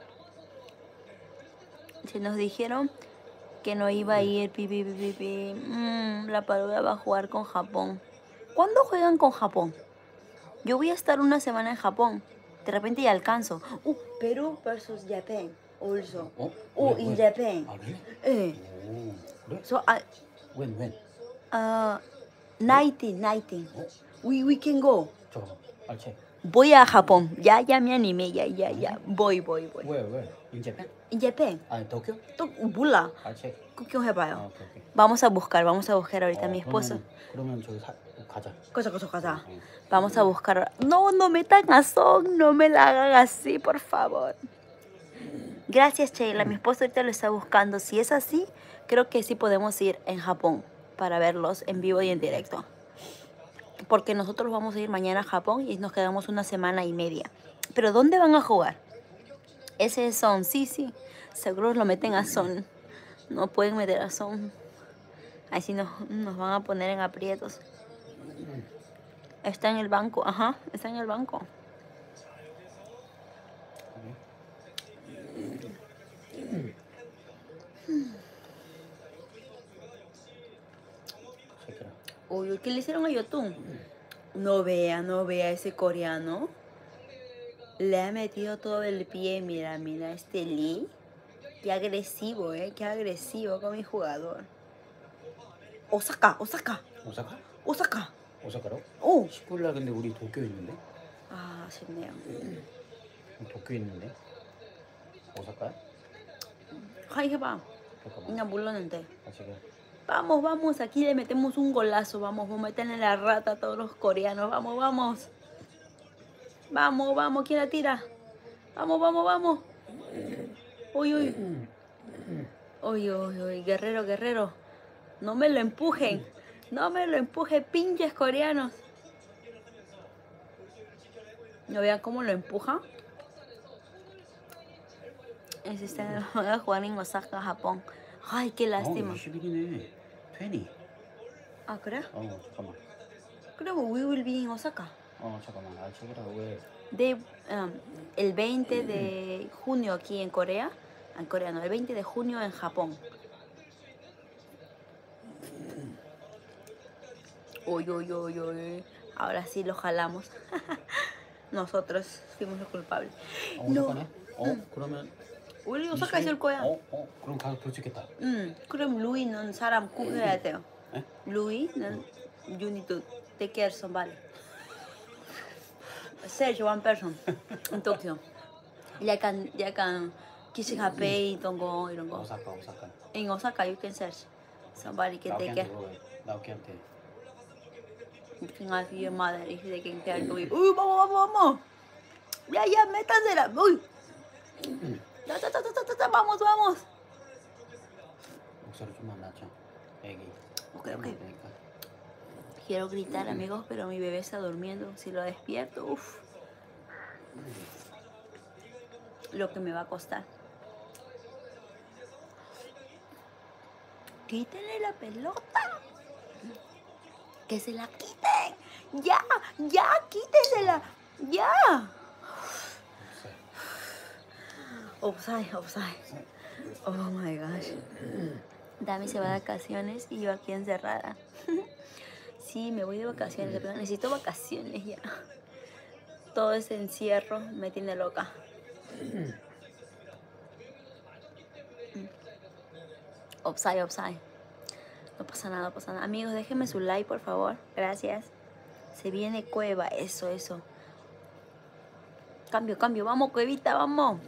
Se nos dijeron que no iba a ir, pi, pi, pi, pi, pi. Mm, la Padula va a jugar con Japón. ¿Cuándo juegan con Japón? Yo voy a estar una semana en Japón. De repente ya alcanzo. Uh, Perú versus Japan also. Oh, Oh, where, in where? Japan. 아, really? Eh. 오, 그래? So, I, When, when? uh, nineteen, nineteen. 어? We, we can go. 저, 알체. voy a Japón. Ya, ya me animé, ya, ya, ya. Voy, voy, voy. 왜 왜? In Japan? ¿En Japan? 아 도쿄? 또 몰라. 아 책. 구경해봐요. 아 오케이 오케이. Vamos a buscar, vamos a buscar ahorita a mi 어, esposo. 그러면 그러면 저기 사, 가자. Cosa, cosa, cosa. 어. Vamos a buscar. No, no metan a Son, no me la hagan así, por favor. Gracias, Sheila. Mi esposo ahorita lo está buscando. Si es así, creo que sí podemos ir en Japón para verlos en vivo y en directo. Porque nosotros vamos a ir mañana a Japón y nos quedamos una semana y media. ¿Pero dónde van a jugar? Ese es Son, sí, sí. Seguro lo meten a Son. No pueden meter a Son. Así nos, nos van a poner en aprietos. Está en el banco, ajá, está en el banco. Uy, ¿qué le hicieron a Yotun? No vea, no vea ese coreano. Le ha metido todo el pie, mira, mira, este Lee. Qué agresivo, eh, qué agresivo con mi jugador. Osaka, Osaka, 오사카? Osaka. 오사카로? 오. 십구일 날 근데 우리 도쿄 있는데? 아, 아쉽네요. 도쿄 있는데? 오사카야? Ay, va. 잠깐만. 그냥 몰랐는데. 아 지금. Vamos, vamos, aquí le metemos un golazo. Vamos, vamos a meterle la rata a todos los coreanos. Vamos, vamos. Vamos, vamos, ¿quién la tira? Vamos, vamos, vamos. Uy, uy. Uy, uy, uy, guerrero, guerrero. No me lo empujen. No me lo empuje, pinches coreanos. ¿No vean cómo lo empuja? Ese está voy a jugar en Osaka, Japón. Ay, qué lástima. 어, 이십일이네. 이십. Ah, ¿crees? 어, 잠깐만. Creo que we will be in Osaka. 어, 잠깐만. 아, 책이라 왜? De, um, el veinte de junio aquí en Corea. En Corea no, el veinte de junio en Japón. Uy, uy, uy, uy. Ahora sí lo jalamos. Nosotros fuimos los culpables. 어, No. 오사카네? 어, 그러면 우리 오사카 이십일? 있을 거야. 어, 어, 그럼 가서 볼 수 있겠다. 응. 그럼 루이는 사람 구해야 돼요. 에? 루이는 you need to take care somebody. Search one person in Tokyo. 약간 약간 기시카페 이런 거 이런 거. 오사카, 오사카. In Osaka you can search somebody can take 나오키한테 care. 물어봐요. 나오키한테. You can ask your mother if they can care Louis. Uy, vamos, vamos, vamos. Ya, ya, métansela. Uy. Ya, ya, ya, ya, ya, vamos, vamos. 목소리 좀만 낮춰. 애기. Ok, ok. 그러니까. Quiero gritar, amigos, pero mi bebé está durmiendo. Si lo despierto, uff. Lo que me va a costar. Quítenle la pelota. Que se la quiten. Ya, ya, quítensela. Ya. Offside, offside. Oh my gosh. Dami se va de vacaciones y yo aquí encerrada. Sí, me voy de vacaciones, pero necesito vacaciones ya. Todo ese encierro me tiene loca. Offside, offside. No pasa nada, no pasa nada. Amigos, déjenme su like, por favor. Gracias. Se viene Cueva, eso, eso. Cambio, cambio. Vamos, Cuevita, vamos.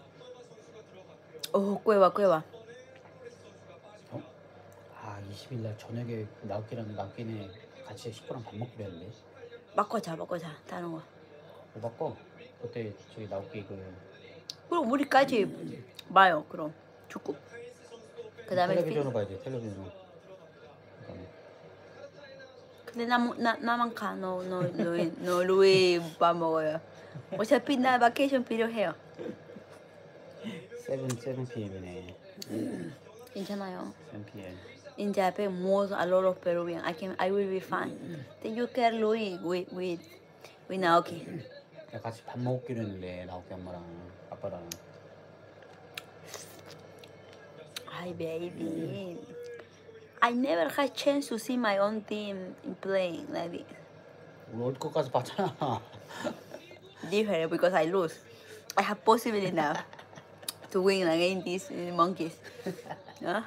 Oh, Cueva, Cueva. 어? 아, 이십일 날 저녁에 나오키랑 나오키네 같이 식구랑 밥 먹기로 했는데. 바꿔자, 바꿔자. 다른 거. 뭐 바꿔? 그때 저기 나오키 그 그럼 우리까지 봐요, 그럼. 축구. 그 다음에 텔레비전으로 봐야지, 텔레비전으로. 그러니까 근데 나, 나, 나만 가. No, no, no, no, 루이 밥 먹어요. 어차피 나 바케이션 필요해요. 세븐, 세븐 피엠이네. 괜찮아요. 세븐 피엠. In Japan, most a lot of Peruvian. I can, I will be fine. Then you care Louis with, with, with Naoki. 같이 밥 먹기로 했는데 나오키 엄마랑 아빠랑. Hi, baby. I never had chance to see my own team playing like this. 우리 월드컵 가서 봤잖아. Different because I lose. I have possibility now to win against these uh, monkeys. Huh?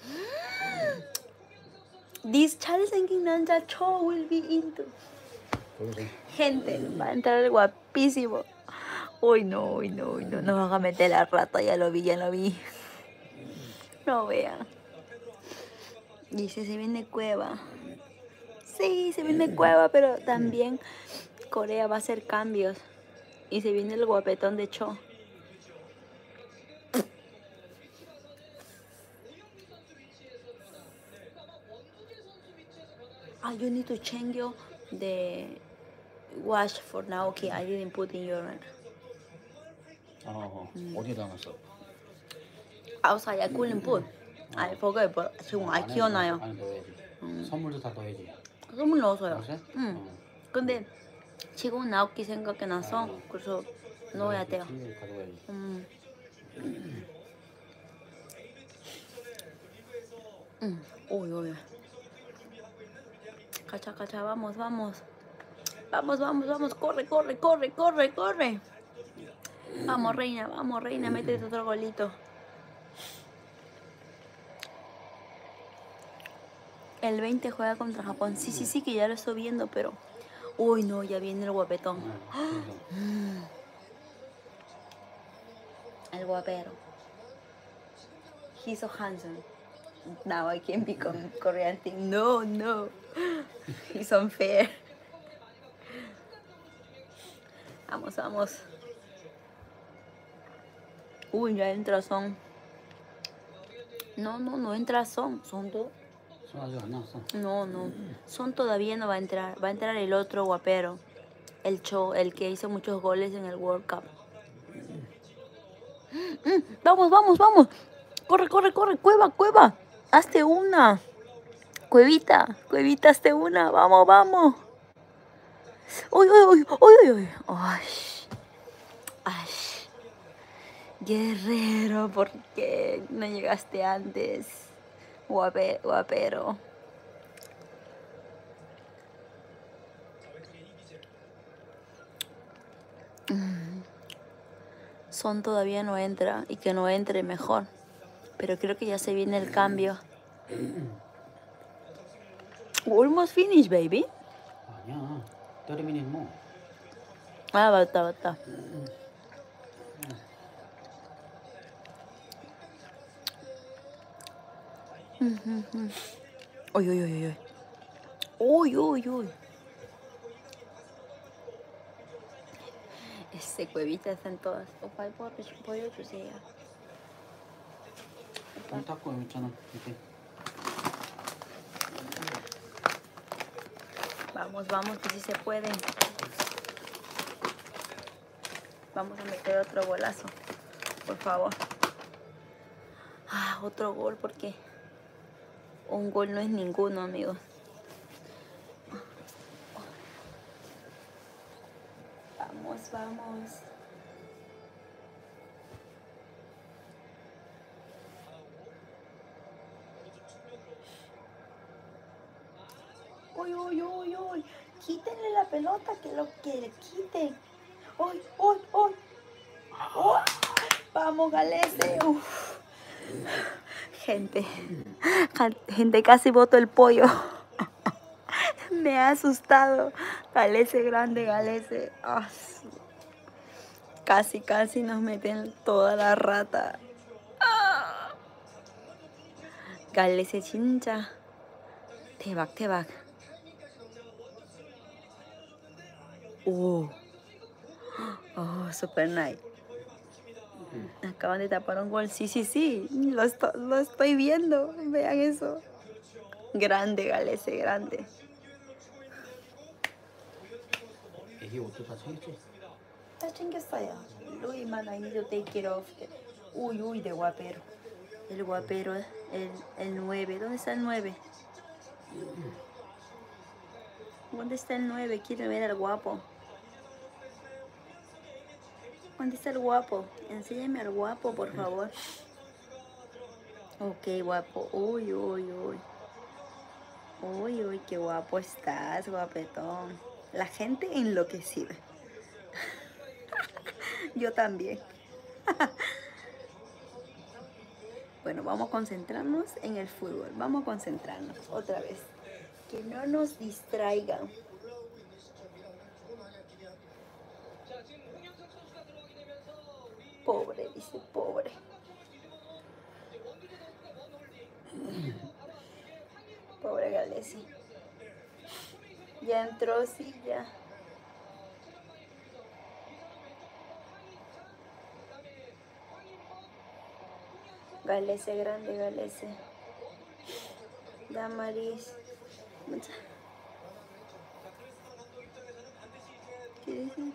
This Charles and King Nanja Cho will be into. 거기서 Gente, va a entrar el guapísimo. Uy, no, uy, no, uy, no. Nos van a meter la rata, ya lo vi, ya lo vi. No vean. Dice, se viene Cueva. Sí, se viene Cueva, pero también Corea va a hacer cambios. Y se viene el guapetón de Cho. Ah, you need to change your the wash for now. Okay, I didn't put in your 어, 어. 어디에다 놨어? outside. I couldn't put. I forgot, but 지금 안 키워놔요. 안에 넣어야지. 선물도 다 넣어야지. 선물 넣었어요. 넣었어요? 응. 어. 근데 지금 나오기 생각이 나서 아, 그래서 넣어야 돼요. 챙겨 가져가야지. 음. 음. Uy, uy. Cacha, cacha, vamos, vamos. Vamos, vamos, vamos. Corre, corre, corre, corre, corre. Vamos, reina, vamos, reina, métete otro golito. El veinte juega contra Japón. Sí, sí, sí, que ya lo estoy viendo, pero... Uy, no, ya viene el guapetón. El guapero. He's so handsome. Now I can become Korean thing. No, no. He's unfair. Vamos, vamos. Uy, ya entra Son. No, no, no entra Son. Son dos. 손 아직 안 나왔어. No, no. Son todavía no va a entrar. Va a entrar el otro guapero. El Cho, el que hizo muchos goles en el World Cup. Mm, vamos, vamos, vamos. Corre, corre, corre. Cueva, Cueva. Hazte una. Cuevita, Cuevita, hazte una. Vamos, vamos. Uy, uy, uy, uy, uy. Ay, ay. Guerrero, ¿por qué no llegaste antes? Guape, guapero. Mm. Son todavía no entra y que no entre mejor. Pero creo que ya se viene el cambio. Almost finished, baby. 아니야. thirty minutes more. Ah, 맞다, 맞다. Uy, uy, uy, uy. Uy, uy, uy. Este Cuevita está en todas. 오빠 이거 보여주세요. 손 닦고 여기 있잖아. 이렇게. Vamos, vamos, que sí se puede. Vamos a meter otro golazo, por favor. Ah, otro gol porque un gol no es ninguno, amigos. Vamos, vamos. Uy, uy, uy, uy. Quítenle la pelota, que lo que le quiten. Uy, uy, uy. Uy. Vamos, Galese. Uf. Gente, gente, casi boto el pollo. Me ha asustado. Galese grande, Galese. Ah, casi, casi nos meten toda la rata. Ah. Galese 진짜 대박, 대박. Oh, oh, super nice. Acaban de tapar un gol. Sí, sí, sí. Lo, esto, lo estoy viendo. Vean eso. Grande, Galese, grande. 애기 옷도 다 챙겼지? 다 챙겼어요. Luisman, I need to take it off. Uy, uy, de guapero. El guapero, el, el nueve. ¿Dónde está el nueve? ¿Dónde está el nueve? Quiero ver al guapo. ¿Dónde está el guapo? Enséñame al guapo, por favor. Ok, guapo. Uy, uy, uy. Uy, uy, qué guapo estás, guapetón. La gente enloquecida. Yo también. Bueno, vamos a concentrarnos en el fútbol. Vamos a concentrarnos otra vez. Que no nos distraigan. Pobre, dice, pobre. Pobre Galesi. Ya entró, sí, ya. Galese grande, Galese. Damaris. ¿Qué dice?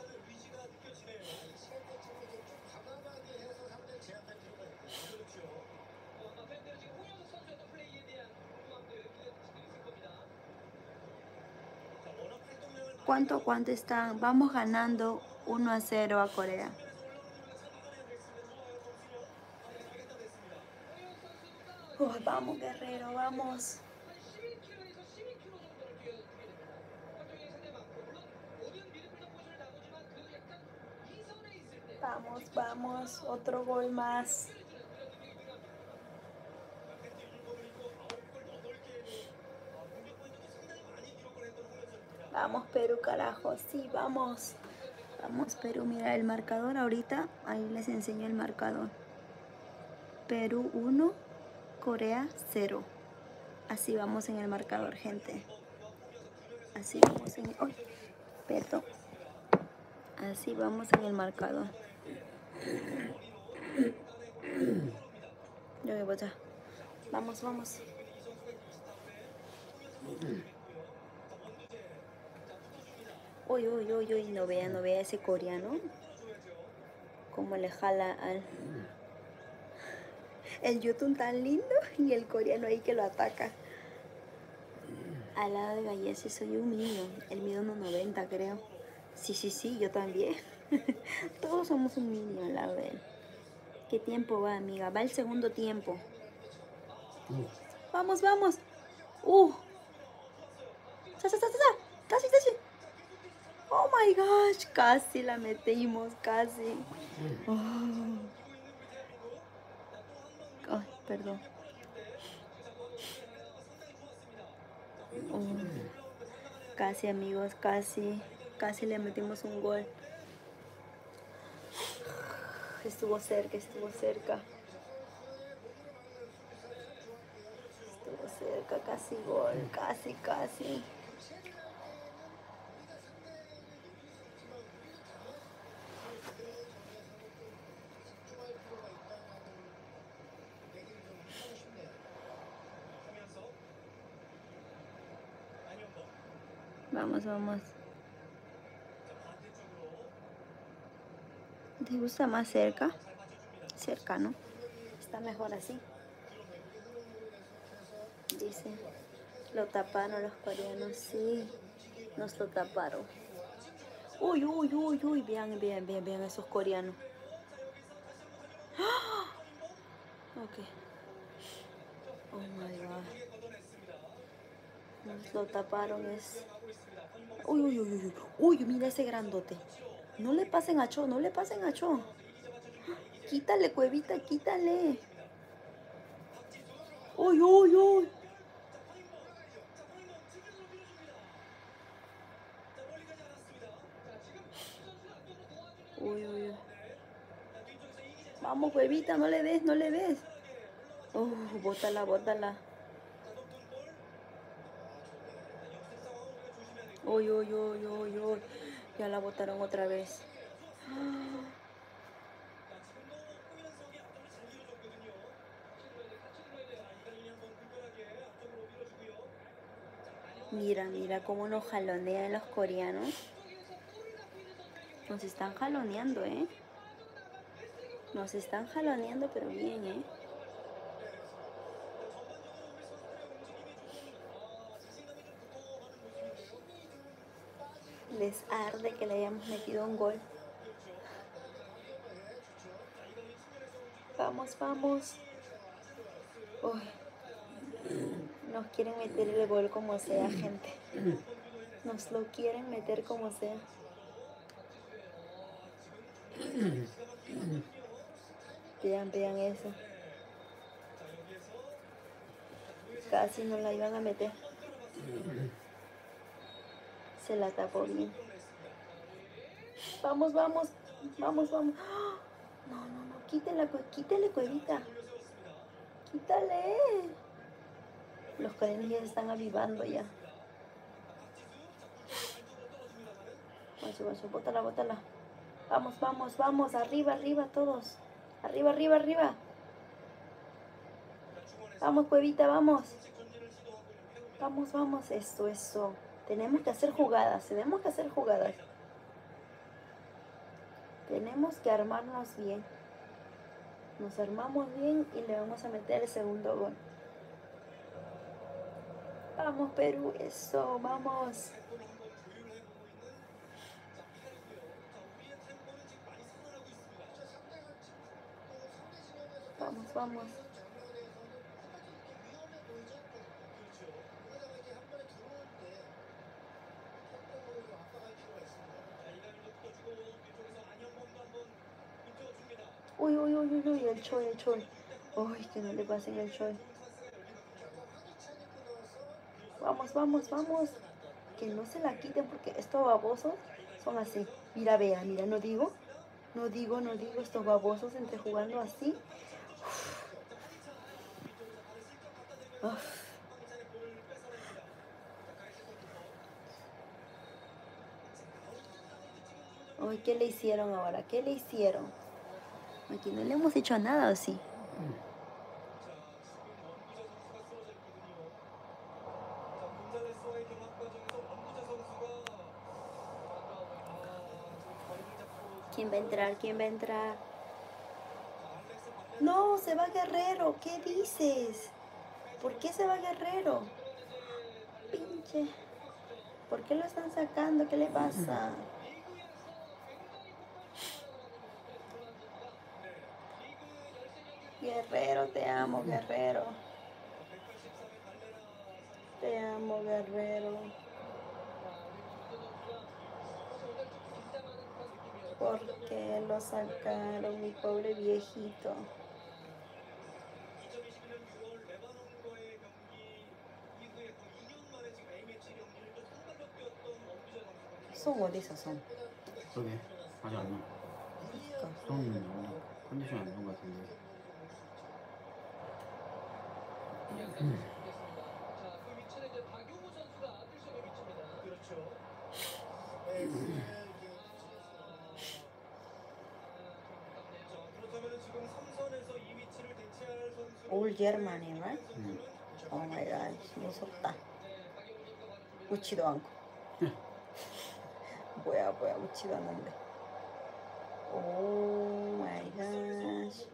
¿Cuánto, cuánto están? Vamos ganando uno a cero a Corea. Uy, vamos, guerrero, vamos. Vamos, vamos, otro gol más. Vamos, Perú, carajo, sí, vamos. Vamos, Perú, mira el marcador ahorita. Ahí les enseño el marcador. Perú uno, Corea cero. Así vamos en el marcador, gente. Así vamos en... ¡Ay! Perdón. Así vamos en el marcador. Yo voy a... Vamos, vamos. Uy, uy, uy, uy, no vea, no vea ese coreano. Cómo le jala al... El YouTube tan lindo y el coreano ahí que lo ataca. Al lado de Gallesi soy un minion. El mido uno noventa, creo. Sí, sí, sí, yo también. Todos somos un minion al lado de él. ¿Qué tiempo va, amiga? Va el segundo tiempo. Vamos, vamos. Uh. ¡Sa, sa, sa, sa! ¡Casi, casi! ¡Oh, my gosh! Casi la metimos, casi. Oh. Ay, perdón. Oh. Casi, amigos, casi. Casi le metimos un gol. Estuvo cerca, estuvo cerca. Estuvo cerca, casi gol, casi, casi. Vamos, vamos. ¿Te gusta más cerca? Cerca, ¿no? Está mejor así. Dice, lo taparon los coreanos, sí. Nos lo taparon. Uy, uy, uy, uy. Vean, vean, vean, vean esos coreanos. ¡Ah! Ok. Oh my god. Nos lo taparon, es... Uy, uy, uy, uy. Uy, mira ese grandote. No le pasen a Cho, no le pasen a Cho. Quítale, cuevita, quítale. Uy, uy, uy. Uy, uy, uy. Vamos, cuevita, no le des, no le des. Oh, bótala, bótala. Uy, uy, uy, uy, uy. Ya la botaron otra vez. Mira, mira cómo nos jalonean los coreanos. Nos están jaloneando, ¿eh? Nos están jaloneando, pero bien, ¿eh? Les arde que le hayamos metido un gol. Vamos, vamos. Uy. Nos quieren meter el gol como sea, gente. Nos lo quieren meter como sea. Vean, vean eso. Casi nos la iban a meter. Se la tapó bien. Vamos, vamos. Vamos, vamos. No, no, no, quítale, quítale, Cuevita. Quítale. Los coreanos ya se están avivando ya. Guacho, guacho, bótala, bótala. Vamos, vamos, vamos, arriba, arriba todos. Arriba, arriba, arriba. Vamos, Cuevita, vamos. Vamos, vamos, eso, eso. Tenemos que hacer jugadas, tenemos que hacer jugadas. Tenemos que armarnos bien. Nos armamos bien y le vamos a meter el segundo gol. Vamos, Perú, eso, vamos. Vamos, vamos. Uy, uy, uy, uy, uy, el Choi, el Choi. Uy, que no le pasen el Choi. Vamos, vamos, vamos. Que no se la quiten porque estos babosos son así. Mira, vea, mira, no digo. No digo, no digo, estos babosos entre jugando así. Uf. Uf. Uy, ¿qué le hicieron ahora? ¿Qué le hicieron? Aquí no le hemos hecho nada, ¿o sí? ¿Quién va a entrar? ¿Quién va a entrar? No, se va Guerrero. ¿Qué dices? ¿Por qué se va Guerrero? Pinche. ¿Por qué lo están sacando? ¿Qué le pasa? Guerrero, te amo, Guerrero. Te amo, Guerrero. ¿Por qué lo sacaron, mi pobre viejito? 송 어디서 송? 그러게 아직 안 나. 그러니까. 송 컨디션 안 좋은 것 같은데. 음. 올 Germany, right? 음. Oh my god, 무섭다. 웃지도 않고. 뭐야, 뭐야, 웃지도 않는데. Oh my gosh.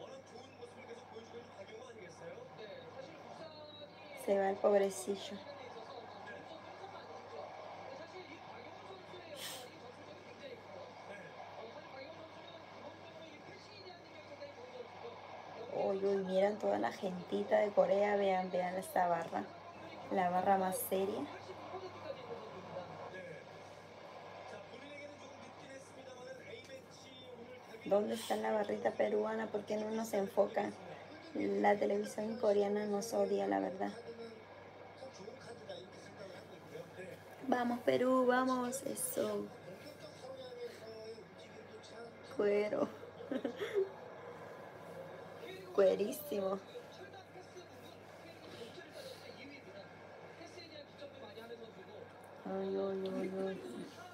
Se va el pobrecillo. Uy, uy, miran toda la gentita de Corea, vean, vean esta barra, la barra más seria. ¿Dónde está la barrita peruana? ¿Por qué no nos enfocan? La televisión coreana nos odia, la verdad. Vamos, Perú, vamos, eso. Cuero. Cuerísimo. Ay, ay, ay, ay.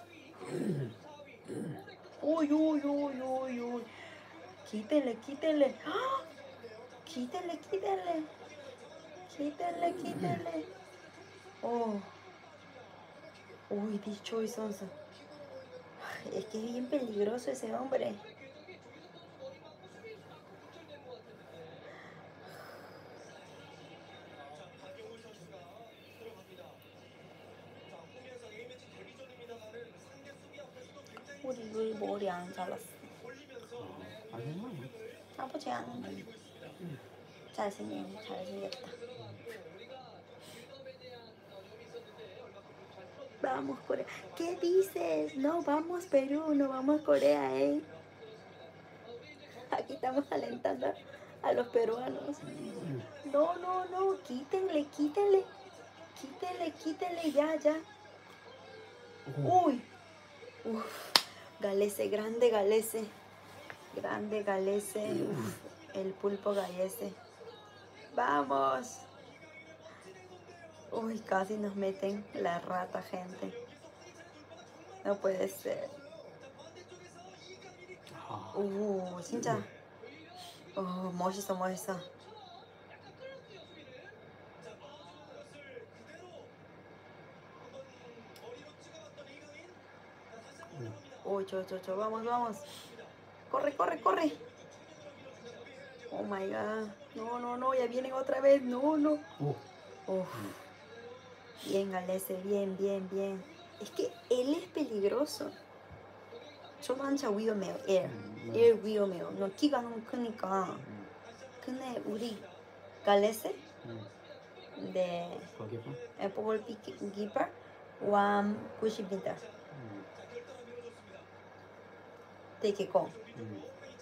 Uy, uy, uy, uy, uy. Quítele, quítele. ¡Ah! Quítele, quítele. Quítele, quítele. Oh. Uy, dicho y sonso. Es que es bien peligroso ese hombre. 우리 왜 머리 안 잘랐어? 아, 괜찮아. 아프지 않은데. 잘생긴, 잘생겼다. Vamos, Corea. ¿Qué dices? No, vamos, Perú, no vamos, Corea, ¿eh? Aquí estamos alentando a los peruanos. No, no, no, quítenle, quítenle. Quítenle, quítenle, ya, ya. Uy. Uf, Galese, grande Galese. Grande Galese. Uf, el pulpo Galese. Vamos. Uy, casi nos meten la rata, gente. No puede ser. 아, 오, 진짜. 어, 멋있어, 멋있어. Uy, cho, cho, cho, vamos, vamos. Corre, corre, corre. Oh my god. No, no, no, ya vienen otra vez. No, no. 오, Uf. Bien, Galese, bien, bien, bien. Es que él es peligroso. 초반차 위험해요. air. 음, air 위험해요. 너 키가 너무 크니까. 음, 근데 우리 갈레세 음, 네 거기 봐. Apple Keeper 백구십 미터 음, 되게 고. 음.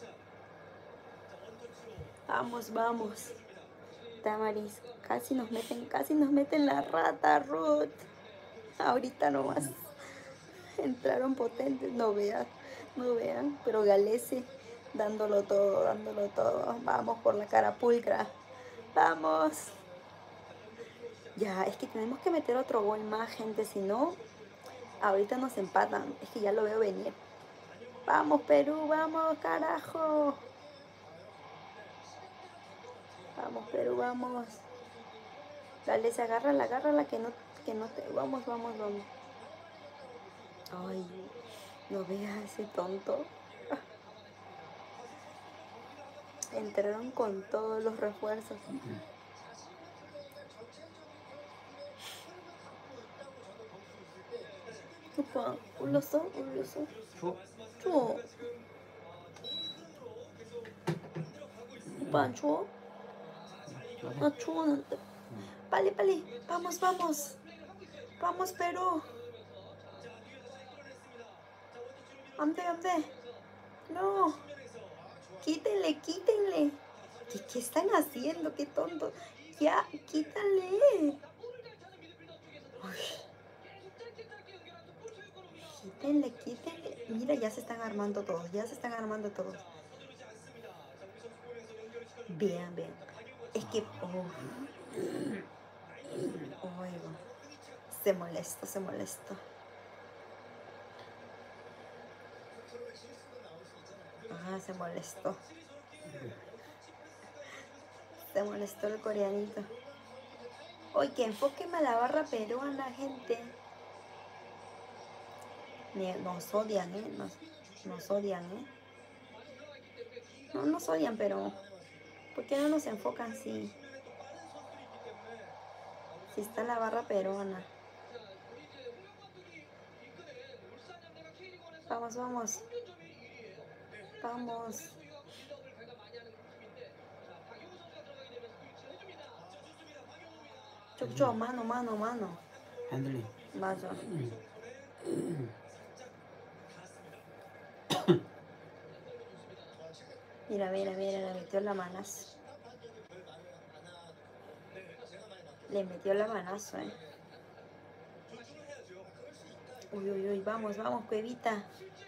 Vamos, vamos. Tamaris, casi nos meten, casi nos meten la rata, Ruth. Ahorita nomás. Entraron potentes, no vean, no vean. Pero Galese dándolo todo, dándolo todo. Vamos por la cara pulcra. Vamos. Ya, es que tenemos que meter otro gol más, gente. Si no, ahorita nos empatan. Es que ya lo veo venir. Vamos, Perú, vamos, carajo. Vamos, Perú, vamos. Galese, agárrala, agárrala, que no, que no te... Vamos, vamos, vamos. Ay, no veas ese tonto. Entraron con todos los refuerzos. 오빠, 울렸어? 울렸어? 추워? 추워. 오빠 안 추워? 나 추웠는데. 빨리 빨리. Vamos, vamos. Vamos, Perú. 안 돼, 안 돼. No. Quítenle, quítenle. ¿Qué, qué están haciendo? Qué tonto. Ya, quítale. Uy. Quítenle, quítenle. Mira, ya se están armando todos. Ya se están armando todos. Vean, vean. Es que... Oh. Oigo. Se molesta, se molesta. Ah, se molestó. Se molestó el coreanito. Oye, que enfóqueme a la barra peruana, gente. Nos odian, ¿eh? Nos, nos odian, ¿eh? No nos odian, pero... ¿por qué no nos enfocan si... si está la barra peruana? Vamos, vamos. Vamos. 쪽쪽, mano, mano, mano. 핸들링. 맞아. Mira, mira, mira, le metió la manazo. Le metió la manazo, eh. Uy, uy, uy, vamos, vamos, Cuevita.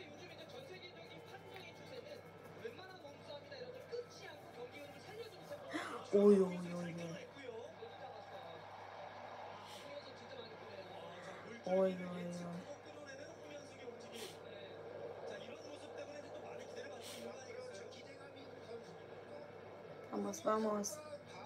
Uy, uy, uy, mira. Uy, uy, uy. Vamos, vamos.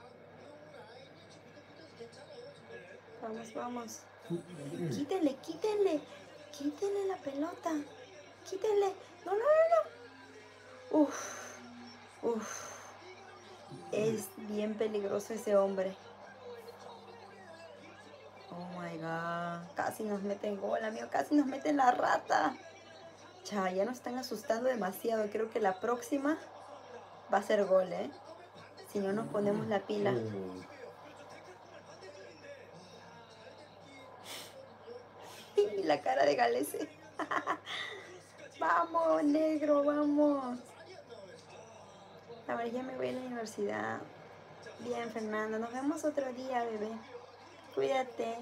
Vamos, vamos. Quítenle, quítenle. Quítenle la pelota. Quítenle. No, no, no, no. Uf. Uf. Es bien peligroso ese hombre. Oh my god. Casi nos meten gol, amigo. Casi nos meten la rata. Cha, ya nos están asustando demasiado. Creo que la próxima va a ser gol, ¿eh? Si no nos ponemos la pila. Y la cara de Galese. Vamos, negro, vamos. A ver, ya me voy a la universidad. Bien, Fernanda. Nos vemos otro día, bebé. Cuídate.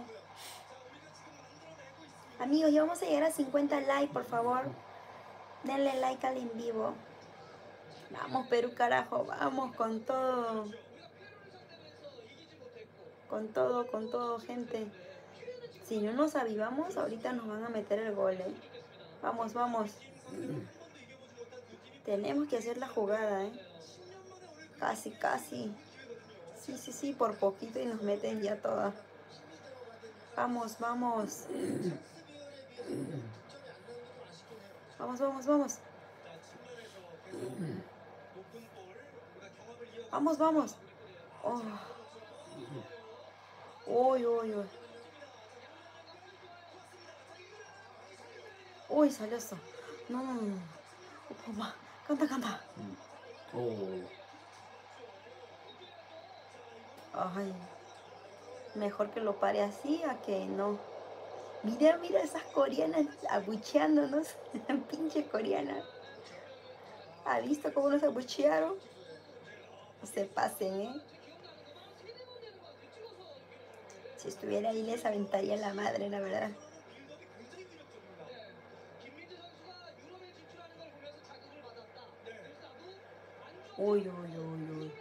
Amigos, ya vamos a llegar a cincuenta likes, por favor. Denle like al en vivo. Vamos, Perú, carajo, vamos con todo. Con todo, con todo, gente. Si no nos avivamos, ahorita nos van a meter el gol, ¿eh? Vamos, vamos. Tenemos que hacer la jugada, ¿eh? Casi, casi. Sí, sí, sí, por poquito y nos meten ya todas. Vamos, vamos. Vamos, vamos, vamos. Vamos, vamos. Oh. Uy, uy, uy. Uy, salió esto. No, no, no. Opa, canta, canta. 오. Ay. Mejor que lo pare así a que no. Mira, mira esas coreanas abucheándonos. Pinche coreana. ¿Ha visto cómo nos abuchearon? No se pasen, ¿eh? Si estuviera ahí les aventaría la madre, la verdad. Uy, uy, uy, uy.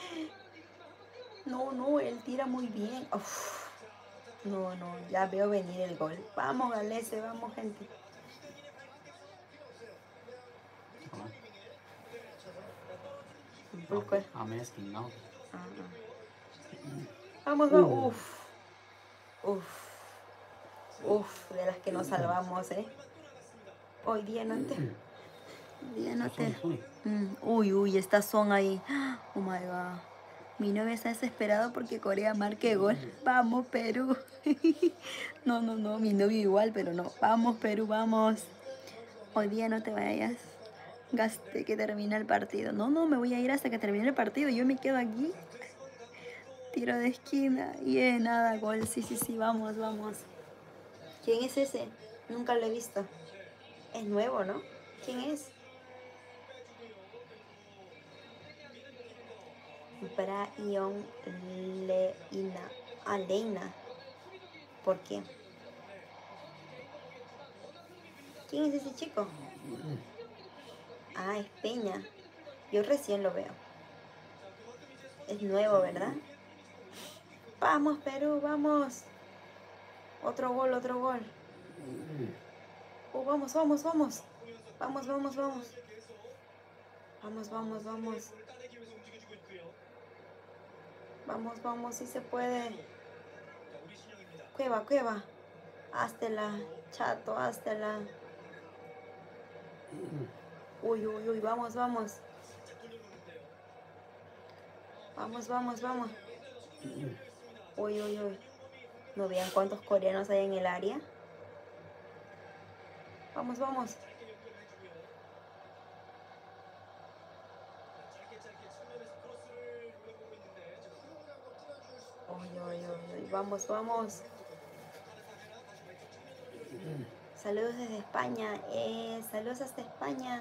No, no, él tira muy bien. Uf. No, no, ya veo venir el gol. Vamos, Galese, vamos, gente. 잠깐만. Bulco. I'm asking now. Ah, ah. Vamos, vamos. Uf. Uf. Uf, de las que nos salvamos, ¿eh? Hoy día no te... Hoy día no te... 손이 손이. Mm, Uy, uy, estas son ahí. Oh my god. Mi novia está desesperado porque Corea marque gol. Vamos, Perú. No, no, no, mi novio igual, pero no. Vamos, Perú, vamos. Hoy día no te vayas. Gaste que termine el partido. No, no, me voy a ir hasta que termine el partido. Yo me quedo aquí. Tiro de esquina. Y eh, nada, gol. Sí, sí, sí, vamos, vamos. ¿Quién es ese? Nunca lo he visto. Es nuevo, ¿no? ¿Quién es? Brian Leina. Aleina. ¿Por qué? ¿Quién es ese chico? Ah, es Peña. Yo recién lo veo. Es nuevo, ¿verdad? Vamos, Perú, vamos. Otro gol, otro gol. Oh, vamos, vamos, vamos. Vamos, vamos, vamos. Vamos, vamos, vamos. Vamos, vamos, sí se puede. Cueva, cueva. Háztela, chato, háztela. Uy, uy, uy, vamos, vamos. Vamos, vamos, vamos. Uy, uy, uy. ¿No vean cuántos coreanos hay en el área? Vamos, vamos. Uy, uy, uy, uy. Vamos, vamos. Saludos desde España. Eh, saludos hasta España.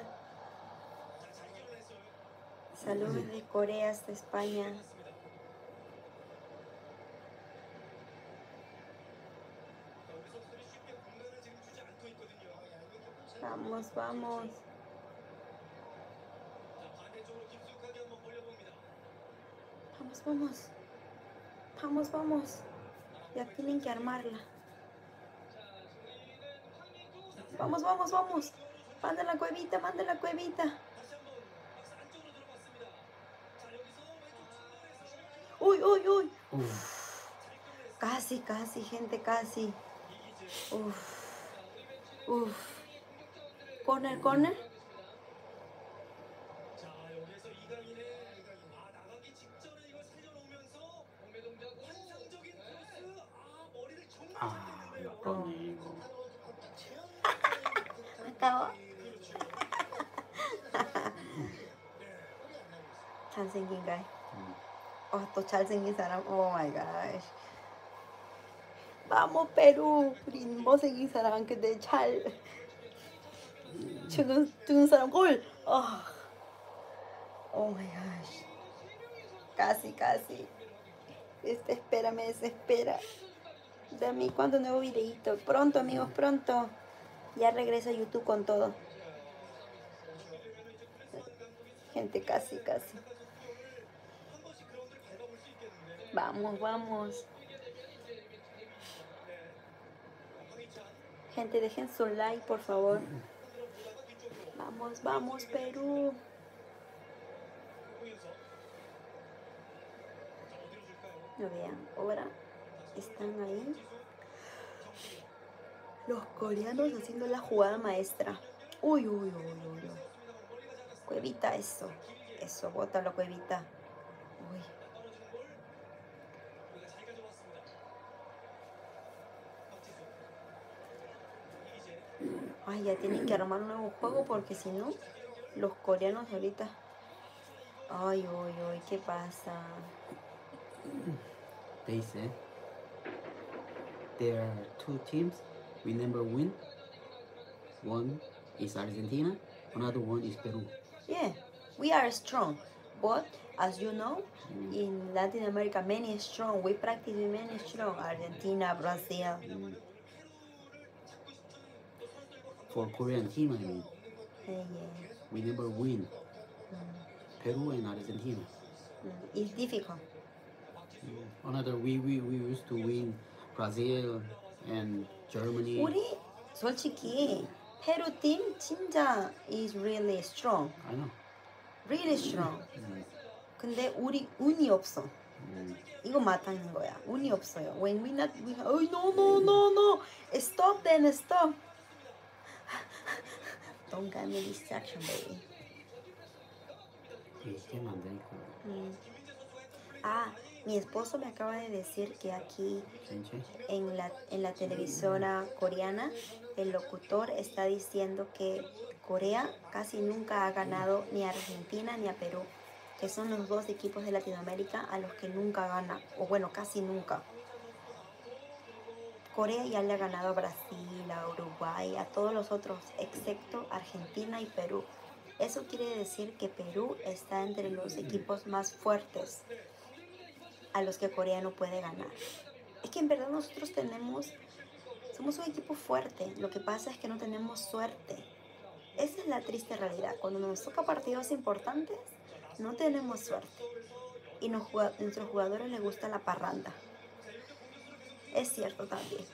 Saludos desde Corea hasta España. Vamos, vamos. Vamos, vamos. Vamos, vamos. Ya tienen que armarla. Vamos, vamos, vamos. Manda la cuevita, manda la cuevita. Uy, uy, uy. Uf. Casi, casi, gente, casi. Uf. Uf. Corner, corner. 아, 아깝네 이거. 아까워. 잘생긴 guy. 음. 어, 또 잘생긴 사람. Oh my gosh. Vamos, Perú. 우리 못생긴 사람한테 잘 죽은, 죽은 사람 골. Oh. Oh my gosh. Casi, casi. Este espera, me desespera. De mí, ¿cuándo nuevo videito? Pronto, amigos, pronto. Ya regreso a YouTube con todo. Gente, casi, casi. Vamos, vamos. Gente, dejen su like, por favor. Vamos, vamos, Perú. No vean, ahora están ahí los coreanos haciendo la jugada maestra. Uy, uy, uy, uy, uy. Cuevita, eso. Eso, bótalo, Cuevita. Uy. Ay, ya tienen que armar un nuevo juego porque si no, los coreanos ahorita... Ay, uy, uy, ¿qué pasa? They said there are two teams. We never win. One is Argentina. Another one is Peru. Yeah, we are strong. But as you know, Mm. in Latin America, many strong. We practice with many strong. Argentina, Brazil. Mm. For Korean team, I mean, Eh, yeah. we never win. Mm, Peru and Argentina. mm, It's difficult. Mm. Another, we, we, we used to win Brazil and Germany. 우리 솔직히 페루 팀 진짜 is really strong. I know. Really strong. Mm. 근데 우리 운이 없어. Mm. 이거 맞다는 거야. 운이 없어요. When we not, we, oh no no no no, stop then stop. Don't get me distraction, baby. Y qué mandaico. Mm. Ah, mi esposo me acaba de decir que aquí Senche. en la, en la televisora coreana el locutor está diciendo que Corea casi nunca ha ganado ni a Argentina ni a Perú, que son los dos equipos de Latinoamérica a los que nunca gana, o bueno, casi nunca. Corea ya le ha ganado a Brasil, a Uruguay, a todos los otros, excepto Argentina y Perú. Eso quiere decir que Perú está entre los equipos más fuertes a los que Corea no puede ganar. Es que en verdad nosotros tenemos, somos un equipo fuerte. Lo que pasa es que no tenemos suerte. Esa es la triste realidad. Cuando nos toca partidos importantes, no tenemos suerte. Y nos, a nuestros jugadores les gusta la parranda. Es cierto también.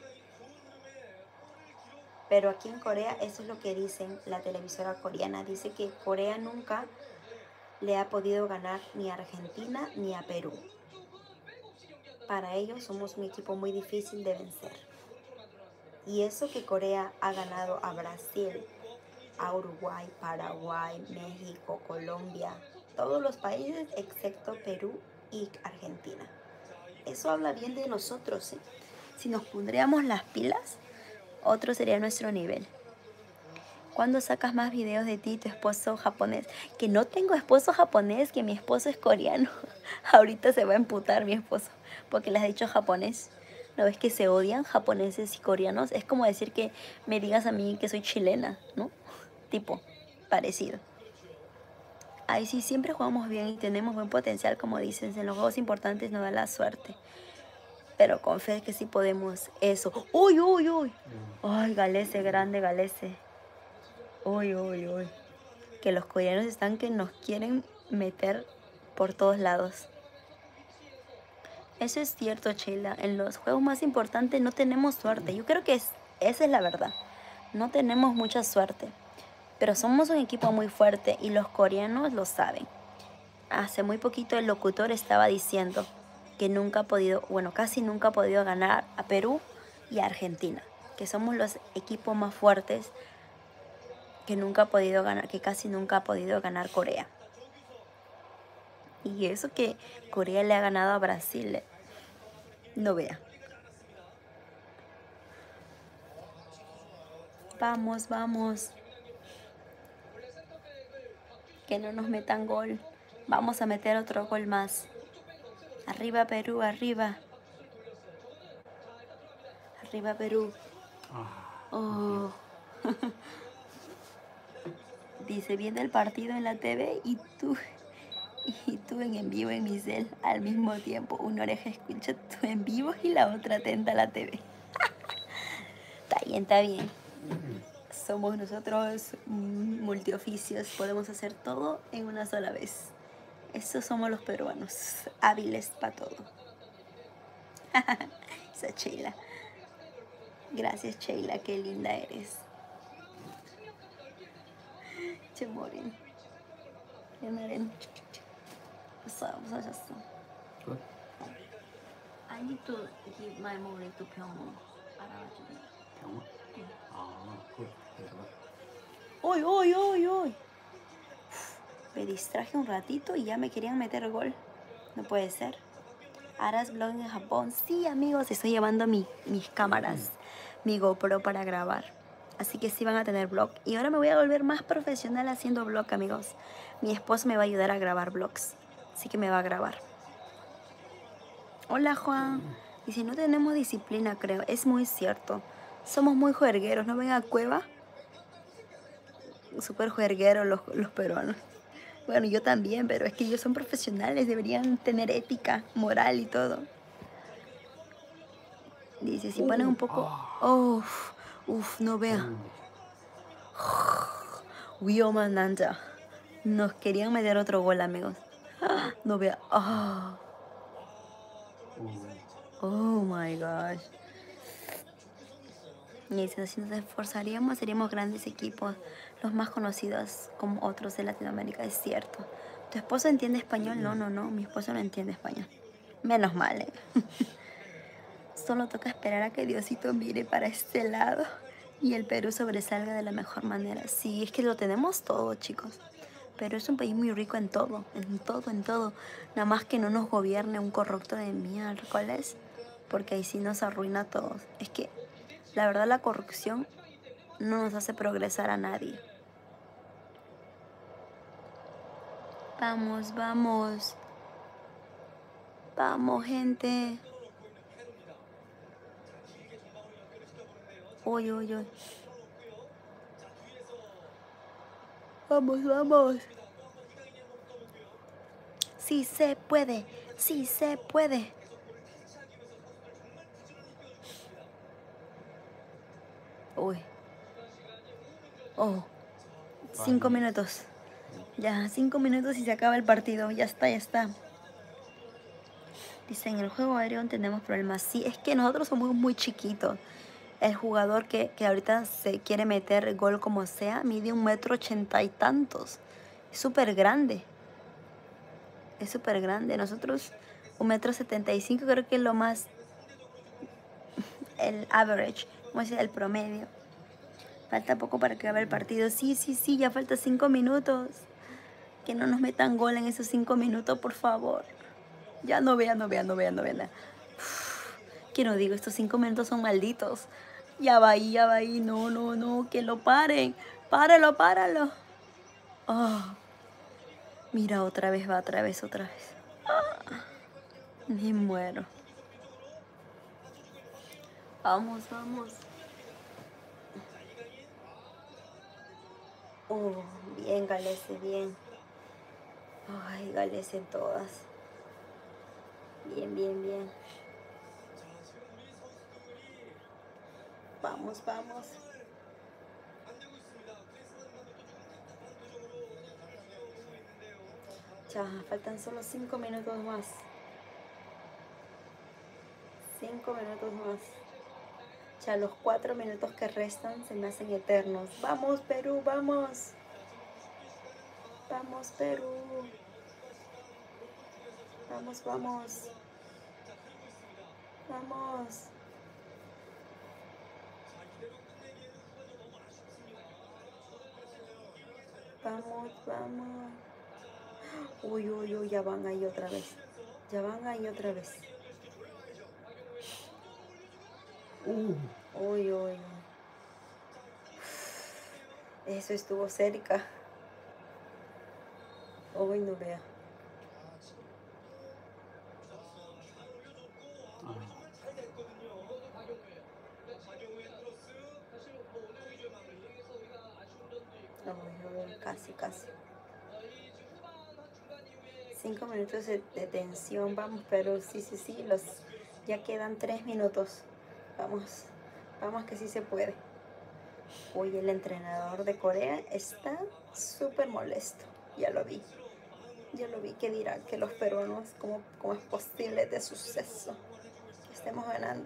Pero aquí en Corea, eso es lo que dicen la televisora coreana. Dice que Corea nunca le ha podido ganar ni a Argentina ni a Perú. Para ellos somos un equipo muy difícil de vencer. Y eso que Corea ha ganado a Brasil, a Uruguay, Paraguay, México, Colombia, todos los países excepto Perú y Argentina. Eso habla bien de nosotros, ¿eh? Si nos pondríamos las pilas, otro sería nuestro nivel. ¿Cuándo sacas más videos de ti y tu esposo japonés? Que no tengo esposo japonés, que mi esposo es coreano. Ahorita se va a emputar mi esposo porque le has dicho japonés. ¿No ves que se odian japoneses y coreanos? Es como decir que me digas a mí que soy chilena, ¿no? Tipo, parecido. Ay, sí, siempre jugamos bien y tenemos buen potencial, como dicen. En los juegos importantes nos da la suerte. Pero con fe que sí podemos eso. ¡Uy, uy, uy! ¡Ay, Galese, grande Galese! ¡Uy, uy, uy! Que los coreanos están que nos quieren meter por todos lados. Eso es cierto, Sheila. En los juegos más importantes no tenemos suerte. Yo creo que es, esa es la verdad. No tenemos mucha suerte. Pero somos un equipo muy fuerte y los coreanos lo saben. Hace muy poquito el locutor estaba diciendo que nunca ha podido, bueno, casi nunca ha podido ganar a Perú y a Argentina, que somos los equipos más fuertes que nunca ha podido ganar, que casi nunca ha podido ganar Corea. Y eso que Corea le ha ganado a Brasil, no vea. Vamos, vamos. Que no nos metan gol. Vamos a meter otro gol más. Arriba Perú, arriba. Arriba Perú. Oh. Dice, viendo el partido en la T V y tú, y tú en en vivo en mi cel al mismo tiempo. Una oreja escucha tú en vivo y la otra atenta a la T V. Está bien, está bien. somos nosotros mm, multioficios, podemos hacer todo en una sola vez. Eso somos los peruanos, hábiles para todo. Esa Sheila. Gracias Sheila, qué linda eres. Chemorin. Chemorin. What's up? What's up? Good. I need to give my money to Pyongyang. 알아가지고. 병원? 아, 그 내가 ¡Uy, uy, uy, uy! Me distraje un ratito y ya me querían meter gol. No puede ser. ¿Harás vlog en Japón? Sí, amigos, estoy llevando mi, mis cámaras, mi GoPro para grabar. Así que sí van a tener vlog. Y ahora me voy a volver más profesional haciendo vlog, amigos. Mi esposo me va a ayudar a grabar vlogs. Así que me va a grabar. Hola, Juan. Dice, no tenemos disciplina, creo. Es muy cierto. Somos muy juergueros. ¿No ven a Cueva? Súper juergueros los, los peruanos. Bueno, yo también, pero es que ellos son profesionales. Deberían tener ética, moral y todo. Dice, si ponen un poco... Uf, uf, no vean. Wioman Nanja. Nos querían meter otro gol, amigos. No vea. Oh. Oh my gosh. Y dice, si nos esforzaríamos, seríamos grandes equipos, los más conocidos como otros de Latinoamérica. Es cierto. ¿Tu esposo entiende español? No, no, no. Mi esposo no entiende español. Menos mal, ¿eh? Solo toca esperar a que Diosito mire para este lado y el Perú sobresalga de la mejor manera. Sí, es que lo tenemos todo, chicos. Pero es un país muy rico en todo, en todo, en todo. Nada más que no nos gobierne un corrupto de miércoles, porque ahí sí nos arruina a todos. Es que, la verdad, la corrupción no nos hace progresar a nadie. Vamos, vamos. Vamos, gente. Uy, uy, uy. Vamos, vamos. Sí se puede, sí se puede. Uy. Oh. Cinco minutos. Ya, cinco minutos y se acaba el partido. Ya está, ya está. Dice, en el juego aéreo tenemos problemas. Sí, es que nosotros somos muy chiquitos. El jugador que, que ahorita se quiere meter gol como sea, mide un metro ochenta y tantos. Es súper grande. Es súper grande. Nosotros, un metro setenta y cinco creo que es lo más... El average, como decir, el promedio. Falta poco para que acabe el partido. Sí, sí, sí, ya falta cinco minutos. Que no nos metan gol en esos cinco minutos, por favor. Ya no vean, no vean, no vean, no vean. Que no digo, estos cinco minutos son malditos. Ya va ahí, ya va ahí. No, no, no, que lo paren. Páralo, páralo. Oh. Mira, otra vez va, otra vez, otra vez. Ah. Me muero. Vamos, vamos. Oh, bien, Galese, bien. Ay, Galese en todas. Bien, bien, bien. Vamos, vamos. Ya, faltan solo cinco minutos más. Cinco minutos más. Ya los cuatro minutos que restan se me hacen eternos. Vamos, Perú, vamos. Vamos, Perú. Vamos, vamos. Vamos. Vamos, vamos. Uy, uy, uy, ya van ahí otra vez. Ya van ahí otra vez. 오. Uy, uy, uy. Eso estuvo cerca. Uy, no vea. 아, Uy, uy, casi, casi. Cinco minutos de, de tensión, vamos, pero sí, sí, sí, los, ya quedan tres minutos. Vamos, vamos que sí se puede. Hoy el entrenador de Corea está súper molesto. Ya lo vi. Ya lo vi que dirá que los peruanos, ¿cómo, cómo es posible de suceso que estemos ganando?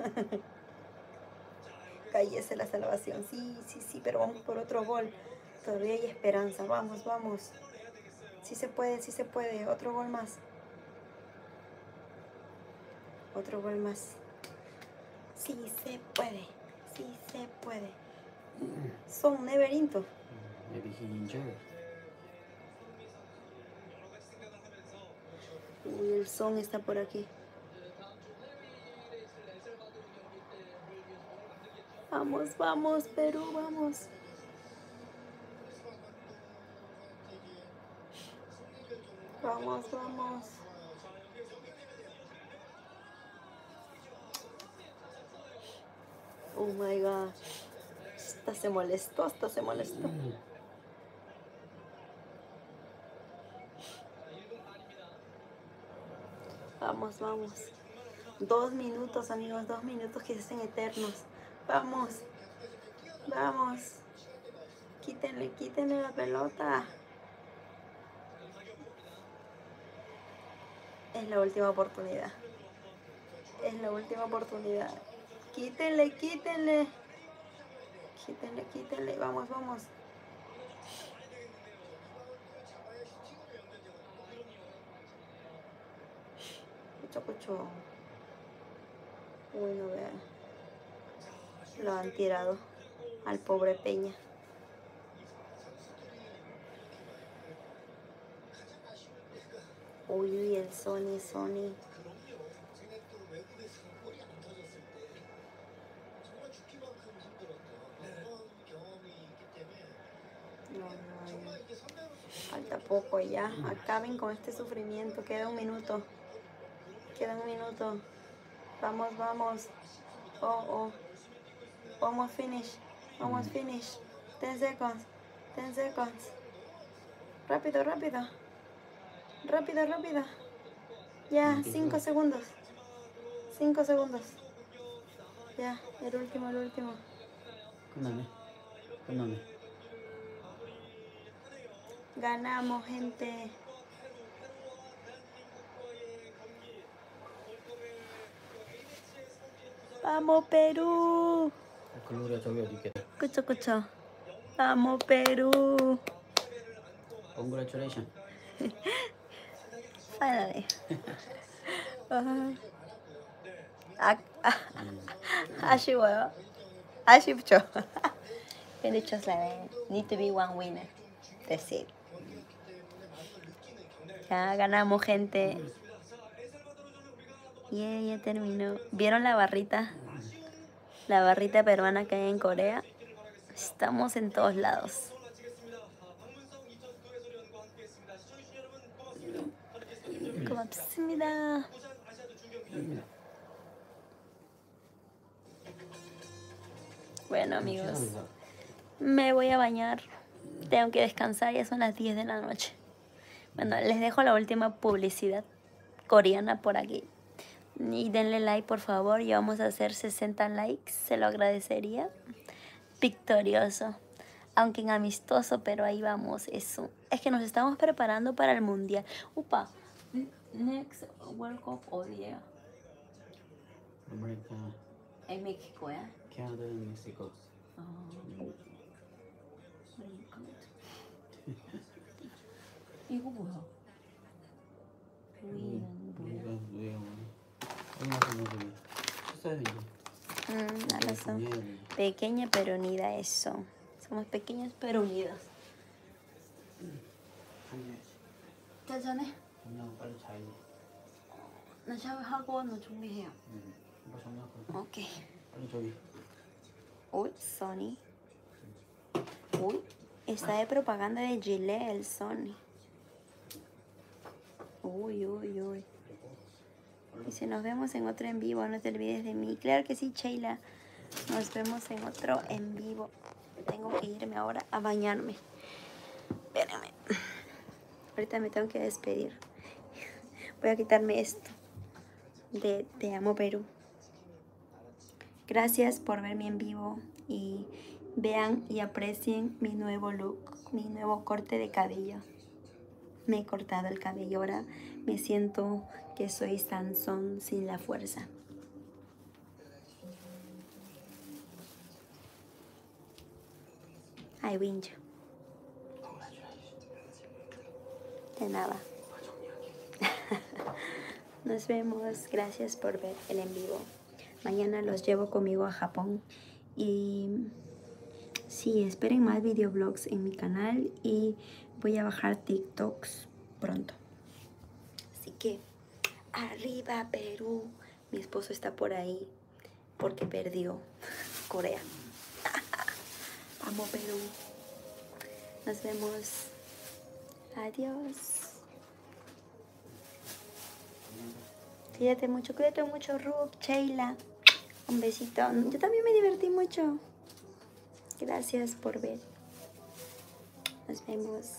Cállese la salvación. Sí, sí, sí, pero vamos por otro gol. Todavía hay esperanza. Vamos, vamos. Sí se puede, sí se puede. Otro gol más. Otro gol más. Sí se puede. Sí se puede. Son never into. Maybe he injured. Uy, el son está por aquí. Vamos, vamos, Perú, vamos. Vamos, vamos. Oh my God. Hasta se molestó, hasta se molestó. Vamos, vamos. Dos minutos, amigos, dos minutos que se hacen eternos. Vamos, vamos. Quítenle, quítenle la pelota. Es la última oportunidad. Es la última oportunidad. Quítenle, quítenle. Quítenle, quítenle. Vamos, vamos. Cucho, cucho. Uy, no vean. Lo han tirado al pobre Peña. Uy, uy, el Sony, Sony. No, no, no. Falta poco ya. Acaben con este sufrimiento. Queda un minuto. Queda un minuto. Vamos, vamos. Oh, oh. Almost finish. Almost finish. Ten seconds. Ten seconds. Rápido, rápido. Rápido, rápido. Ya, cinco segundos. Cinco segundos. Ya, el último, el último. 끝나네. 끝나네. Ganamos, gente. Vamos, Perú. 글로리아 저기 어디 있겠다. 그쵸, 그쵸. Vamos, Perú. Congratulations. Finally. Uh, 아, 아, 아쉬워요. 아쉽죠. Finish just like need to be one winner. That's it. Ya ganamos, gente. Yeah, ya terminó. ¿Vieron la barrita? La barrita peruana que hay en Corea. Estamos en todos lados. 고맙습니다. Bueno, amigos, me voy a bañar. Tengo que descansar, ya son las diez de la noche. Bueno, les dejo la última publicidad coreana por aquí. Y denle like, por favor. Ya vamos a hacer sesenta likes. Se lo agradecería. Victorioso. Aunque en amistoso, pero ahí vamos. Eso. Es que nos estamos preparando para el mundial. Upa. Next World Cup 어디예요? 아메리카, En México야. 캐나다, 멕시코. 이거 뭐야? 우리는 뭐야? 우리가 왜 얼마나 먹으면 식사해 이제. 음, 알았어. 해야 돼. Pequeña pero unida, eso. Somos pequeñas pero unidas. 한해야지. 짜잔해. 정리하고 빨리 자야지. 나 샤워하고 너 준비해요. 응. 뭐 정리하고. 오케이. 빨리 저기. Uy, Sony. Uy, está de propaganda de Gillette el Sony. Uy, uy, uy. Y si nos vemos en otro en vivo, no te olvides de mí. Claro que sí, Sheila. Nos vemos en otro en vivo. Tengo que irme ahora a bañarme. Espérame. Ahorita me tengo que despedir. Voy a quitarme esto de Te Amo Perú. Gracias por verme en vivo y Vean y aprecien mi nuevo look, mi nuevo corte de cabello. Me he cortado el cabello, ahora me siento que soy Sansón sin la fuerza. Ay, wincho. De nada. Nos vemos. Gracias por ver el en vivo. Mañana los llevo conmigo a Japón. Y sí, esperen más videoblogs en mi canal. Y voy a bajar TikToks pronto. Así que, arriba Perú. Mi esposo está por ahí porque perdió Corea. Amo Perú. Nos vemos. Adiós. Cuídate mucho, cuídate mucho, Rook, Sheila. Un besito. Yo también me divertí mucho. Gracias por ver. Nos vemos.